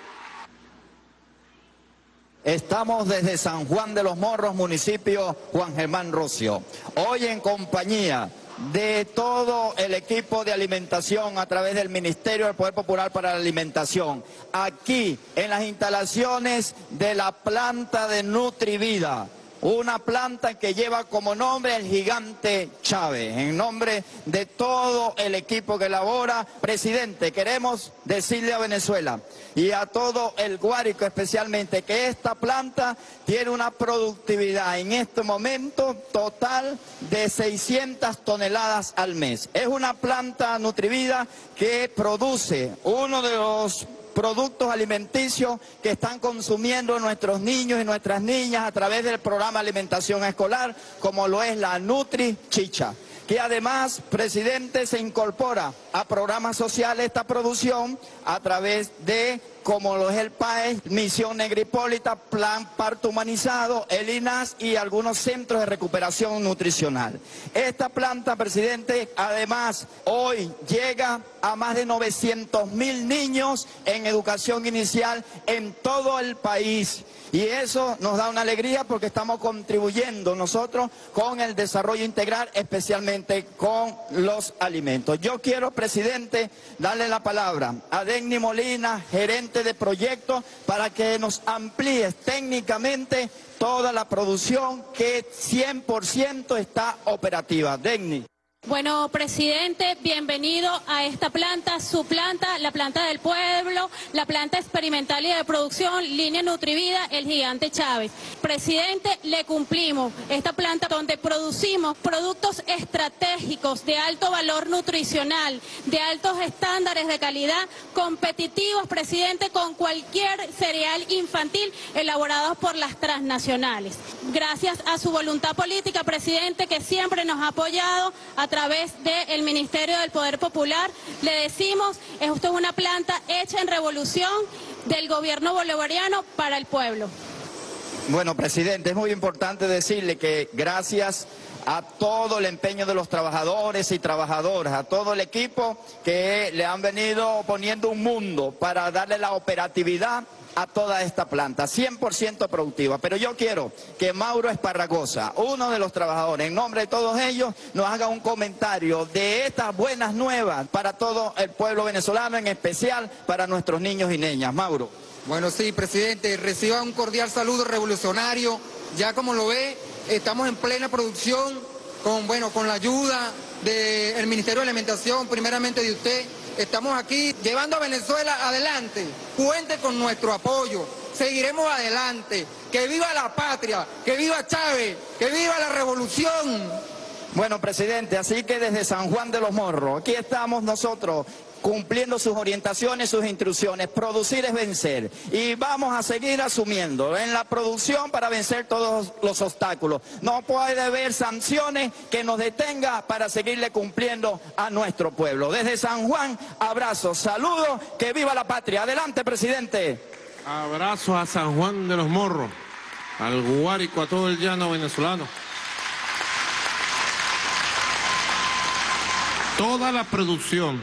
Estamos desde San Juan de los Morros, municipio Juan Germán Rocio. Hoy en compañía de todo el equipo de alimentación a través del Ministerio del Poder Popular para la Alimentación, aquí en las instalaciones de la planta de Nutrivida. Una planta que lleva como nombre el Gigante Chávez. En nombre de todo el equipo que elabora, presidente, queremos decirle a Venezuela y a todo el Guárico especialmente que esta planta tiene una productividad en este momento total de 600 toneladas al mes. Es una planta Nutrivida que produce uno de los productos alimenticios que están consumiendo nuestros niños y nuestras niñas a través del programa de alimentación escolar, como lo es la Nutrichicha, que además, presidente, se incorpora a programas sociales esta producción a través de, como lo es el PAES, Misión Negra Hipólita, Plan Parto Humanizado, el INAS y algunos centros de recuperación nutricional. Esta planta, presidente, además, hoy llega a más de 900.000 niños en educación inicial en todo el país. Y eso nos da una alegría porque estamos contribuyendo nosotros con el desarrollo integral, especialmente con los alimentos. Yo quiero, presidente, darle la palabra a Denny Molina, gerente de proyecto, para que nos amplíe técnicamente toda la producción que 100% está operativa. Denny. Bueno, presidente, bienvenido a esta planta, su planta, la planta del pueblo, la planta experimental y de producción, línea Nutrivida, el Gigante Chávez. Presidente, le cumplimos esta planta donde producimos productos estratégicos de alto valor nutricional, de altos estándares de calidad, competitivos, presidente, con cualquier cereal infantil elaborados por las transnacionales. Gracias a su voluntad política, presidente, que siempre nos ha apoyado a través del Ministerio del Poder Popular, le decimos, esto es una planta hecha en revolución del gobierno bolivariano para el pueblo. Bueno, presidente, es muy importante decirle que gracias a todo el empeño de los trabajadores y trabajadoras, a todo el equipo que le han venido poniendo un mundo para darle la operatividad a toda esta planta, 100% productiva. Pero yo quiero que Mauro Esparragosa, uno de los trabajadores, en nombre de todos ellos, nos haga un comentario de estas buenas nuevas para todo el pueblo venezolano, en especial para nuestros niños y niñas. Mauro. Bueno, sí, presidente, reciba un cordial saludo revolucionario. Ya como lo ve, estamos en plena producción con la ayuda del Ministerio de Alimentación, primeramente de usted. Estamos aquí llevando a Venezuela adelante. Cuente con nuestro apoyo. Seguiremos adelante. ¡Que viva la patria! ¡Que viva Chávez! ¡Que viva la revolución! Bueno, presidente, así que desde San Juan de los Morros, aquí estamos nosotros cumpliendo sus orientaciones, sus instrucciones. Producir es vencer. Y vamos a seguir asumiendo en la producción para vencer todos los obstáculos. No puede haber sanciones que nos detenga para seguirle cumpliendo a nuestro pueblo. Desde San Juan, abrazos, saludos, que viva la patria. Adelante, presidente. Abrazos a San Juan de los Morros, al Guárico, a todo el llano venezolano. Toda la producción,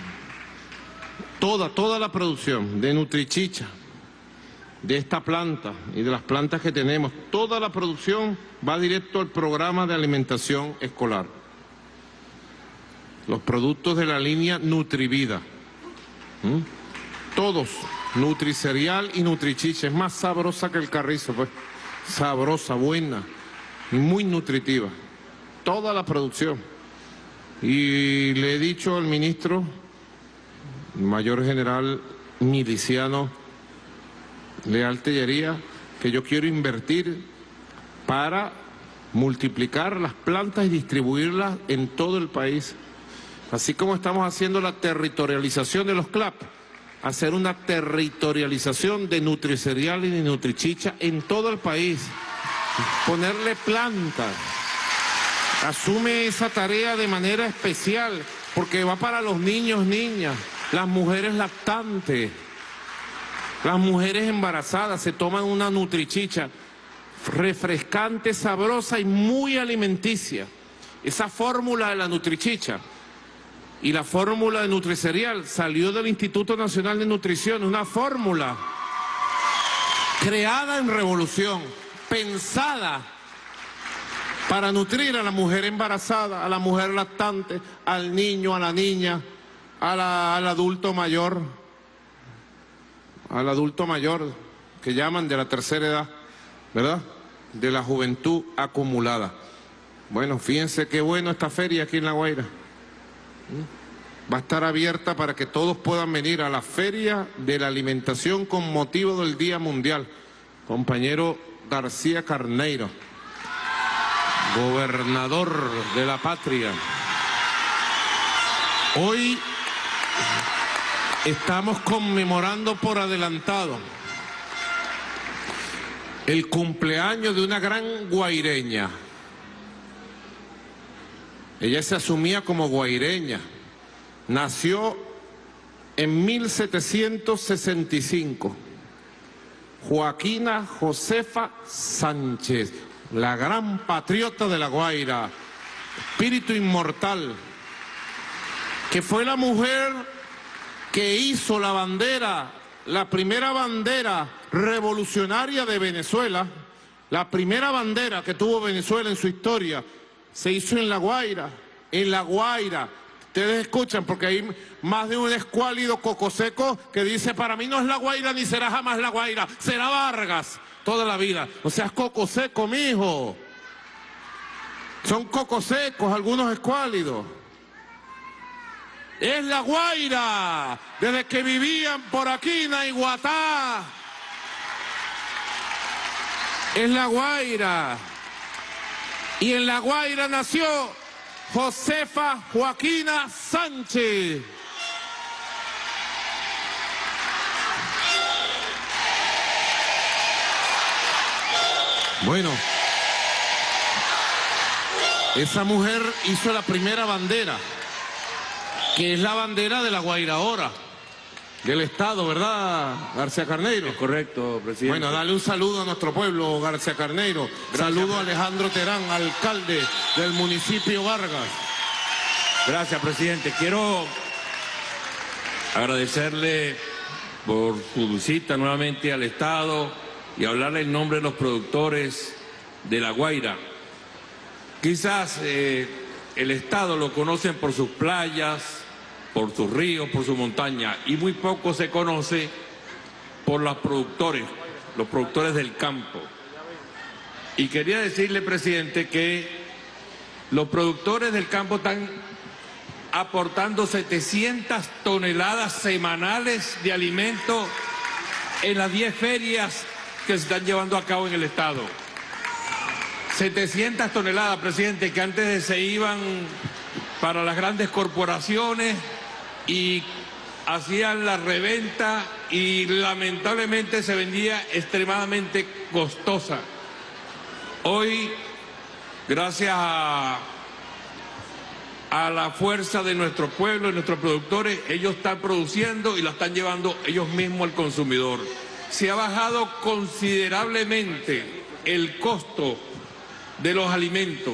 toda la producción de Nutrichicha, de esta planta y de las plantas que tenemos, toda la producción va directo al programa de alimentación escolar. Los productos de la línea Nutrivida, todos, Nutricerial y Nutrichicha, es más sabrosa que el carrizo, pues, sabrosa, buena y muy nutritiva, toda la producción. Y le he dicho al ministro, mayor general miliciano Leal Tellería, que yo quiero invertir para multiplicar las plantas y distribuirlas en todo el país. Así como estamos haciendo la territorialización de los CLAP, hacer una territorialización de Nutricereal y de Nutrichicha en todo el país. Ponerle plantas. Asume esa tarea de manera especial, porque va para los niños, niñas, las mujeres lactantes, las mujeres embarazadas. Se toman una Nutrichicha refrescante, sabrosa y muy alimenticia. Esa fórmula de la Nutrichicha y la fórmula de Nutricereal salió del Instituto Nacional de Nutrición, una fórmula creada en revolución, pensada para nutrir a la mujer embarazada, a la mujer lactante, al niño, a la niña, al adulto mayor que llaman de la tercera edad, ¿verdad? De la juventud acumulada. Bueno, fíjense qué bueno esta feria aquí en La Guaira. Va a estar abierta para que todos puedan venir a la Feria de la Alimentación con motivo del Día Mundial. Compañero García Carneiro, gobernador de la patria. Hoy estamos conmemorando por adelantado el cumpleaños de una gran guaireña. Ella se asumía como guaireña. Nació en 1765. Joaquina Josefa Sánchez, la gran patriota de La Guaira, espíritu inmortal, que fue la mujer que hizo la bandera, la primera bandera revolucionaria de Venezuela. La primera bandera que tuvo Venezuela en su historia se hizo en La Guaira, en La Guaira. Ustedes escuchan, porque hay más de un escuálido cocoseco que dice: para mí no es La Guaira ni será jamás La Guaira, será Vargas toda la vida. O sea, es cocoseco, mijo. Son cocosecos algunos escuálidos. Es La Guaira, desde que vivían por aquí, Naiguatá. Es La Guaira. Y en La Guaira nació Josefa Joaquina Sánchez. Bueno, esa mujer hizo la primera bandera, que es la bandera de La Guaira ahora, del Estado, ¿verdad, García Carneiro? Es correcto, presidente. Bueno, dale un saludo a nuestro pueblo, García Carneiro. Saludo a Alejandro Terán, alcalde del municipio Vargas. Gracias, presidente. Quiero agradecerle por su visita nuevamente al Estado y hablarle en nombre de los productores de La Guaira. Quizás el Estado lo conocen por sus playas, por sus ríos, por su montaña, y muy poco se conoce por los productores del campo. Y quería decirle, presidente, que los productores del campo están aportando 700 toneladas semanales de alimento en las 10 ferias que se están llevando a cabo en el Estado. 700 toneladas, presidente, que antes se iban para las grandes corporaciones y hacían la reventa y lamentablemente se vendía extremadamente costosa. Hoy, gracias a la fuerza de nuestro pueblo, de nuestros productores, ellos están produciendo y la están llevando ellos mismos al consumidor. Se ha bajado considerablemente el costo de los alimentos.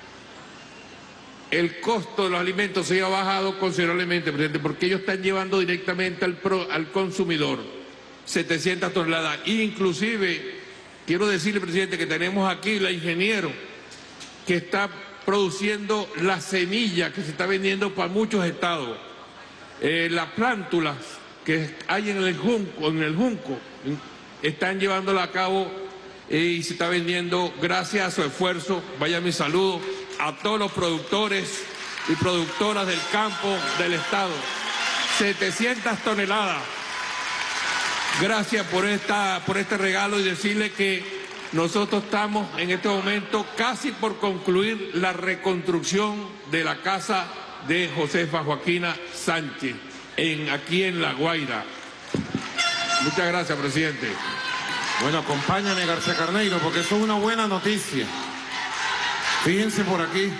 El costo de los alimentos se ha bajado considerablemente, presidente, porque ellos están llevando directamente al consumidor 700 toneladas. Inclusive, quiero decirle, presidente, que tenemos aquí la ingeniero que está produciendo la semilla que se está vendiendo para muchos estados. Las plántulas que hay en el junco están llevándola a cabo y se está vendiendo gracias a su esfuerzo. Vaya mi saludo a todos los productores y productoras del campo del Estado. 700 toneladas. Gracias por este regalo y decirle que nosotros estamos en este momento casi por concluir la reconstrucción de la casa de Josefa Joaquina Sánchez, aquí en La Guaira. Muchas gracias, presidente. Bueno, acompáñame, García Carneiro, porque eso es una buena noticia. Fíjense por aquí.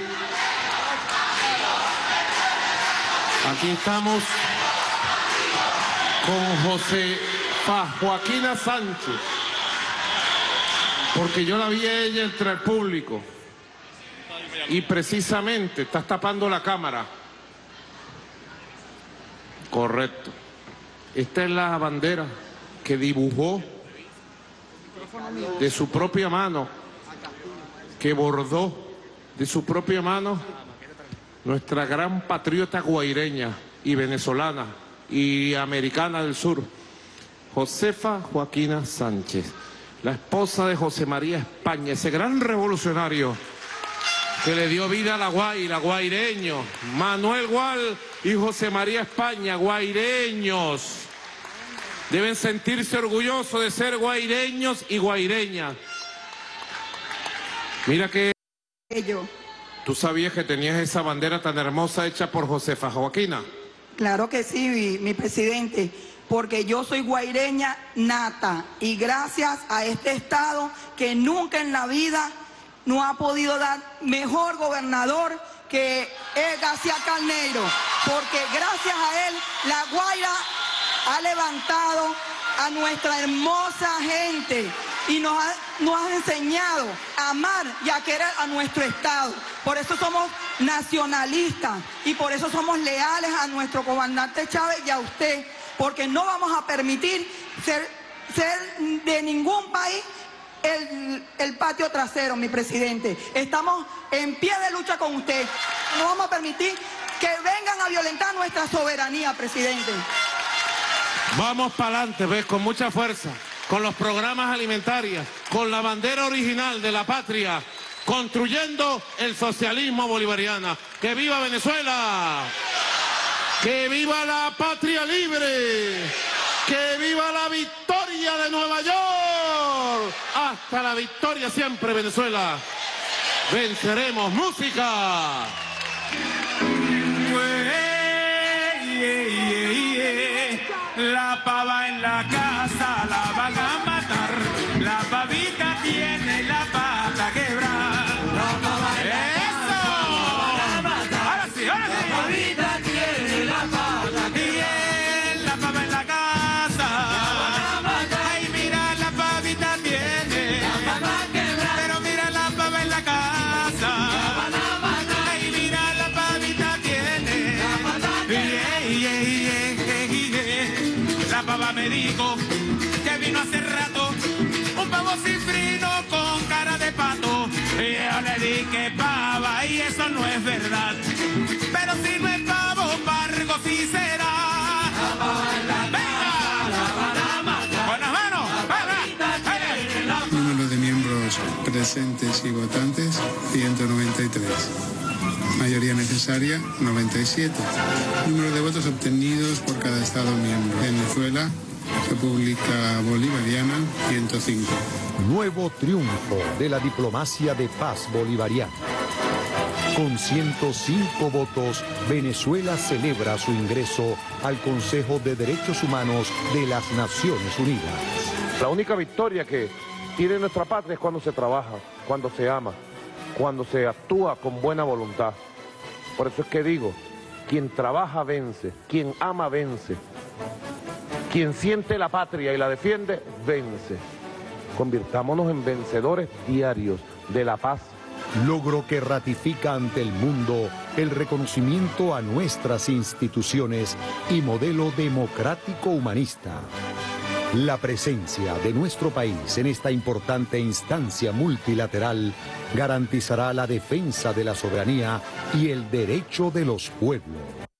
Aquí estamos con Josefa Joaquina Sánchez, porque yo la vi a ella entre el público y precisamente estás tapando la cámara. Correcto. Esta es la bandera que dibujó de su propia mano, que bordó de su propia mano nuestra gran patriota guaireña y venezolana y americana del sur, Josefa Joaquina Sánchez, la esposa de José María España, ese gran revolucionario que le dio vida a La Guaira, guaireños, Manuel Gual y José María España, guaireños. Deben sentirse orgullosos de ser guaireños y guaireñas. Mira que... ¿Tú sabías que tenías esa bandera tan hermosa hecha por Josefa Joaquina? Claro que sí, mi presidente, porque yo soy guaireña nata y gracias a este Estado que nunca en la vida nos ha podido dar mejor gobernador que es García Carneiro, porque gracias a él La Guaira ha levantado a nuestra hermosa gente y nos ha enseñado a amar y a querer a nuestro Estado. Por eso somos nacionalistas y por eso somos leales a nuestro comandante Chávez y a usted, porque no vamos a permitir ser de ningún país el patio trasero, mi presidente. Estamos en pie de lucha con usted. No vamos a permitir que vengan a violentar nuestra soberanía, presidente. Vamos para adelante, ¿ves? Con mucha fuerza, con los programas alimentarios, con la bandera original de la patria, construyendo el socialismo bolivariano. ¡Que viva Venezuela! ¡Que viva la patria libre! ¡Que viva la victoria de Nueva York! ¡Hasta la victoria siempre, Venezuela! ¡Venceremos! ¡Música! La pava en la casa la van a matar. La pavita tiene la pata quebrada. ¡Eso! Ahora sí, ahora sí. La pavita tiene la pata quebrada. La pava en la casa. Ay, mira, la pavita tiene la pata quebrada. Pero mira la pava en la casa. Ay, mira, la pavita tiene la pata quebrada. La pava me dijo que vino hace rato un pavo cifrino con cara de pato. Y yo le dije pava y eso no es verdad. Pero si no es pavo, pargo sí será. La pava en la cara, la van a matar. Con las manos, Número de miembros presentes y votantes, 193. Mayoría necesaria, 97. Número de votos obtenidos por cada Estado miembro. Venezuela, República Bolivariana, 105. Nuevo triunfo de la diplomacia de paz bolivariana. Con 105 votos, Venezuela celebra su ingreso al Consejo de Derechos Humanos de las Naciones Unidas. La única victoria que tiene nuestra patria es cuando se trabaja, cuando se ama, cuando se actúa con buena voluntad. Por eso es que digo, quien trabaja vence, quien ama vence, quien siente la patria y la defiende, vence. Convirtámonos en vencedores diarios de la paz. Logro que ratifica ante el mundo el reconocimiento a nuestras instituciones y modelo democrático humanista. La presencia de nuestro país en esta importante instancia multilateral garantizará la defensa de la soberanía y el derecho de los pueblos.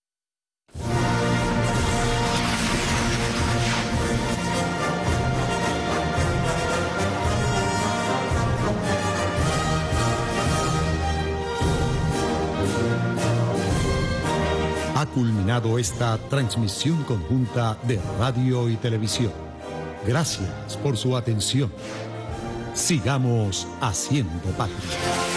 Ha culminado esta transmisión conjunta de radio y televisión. Gracias por su atención. Sigamos haciendo patria.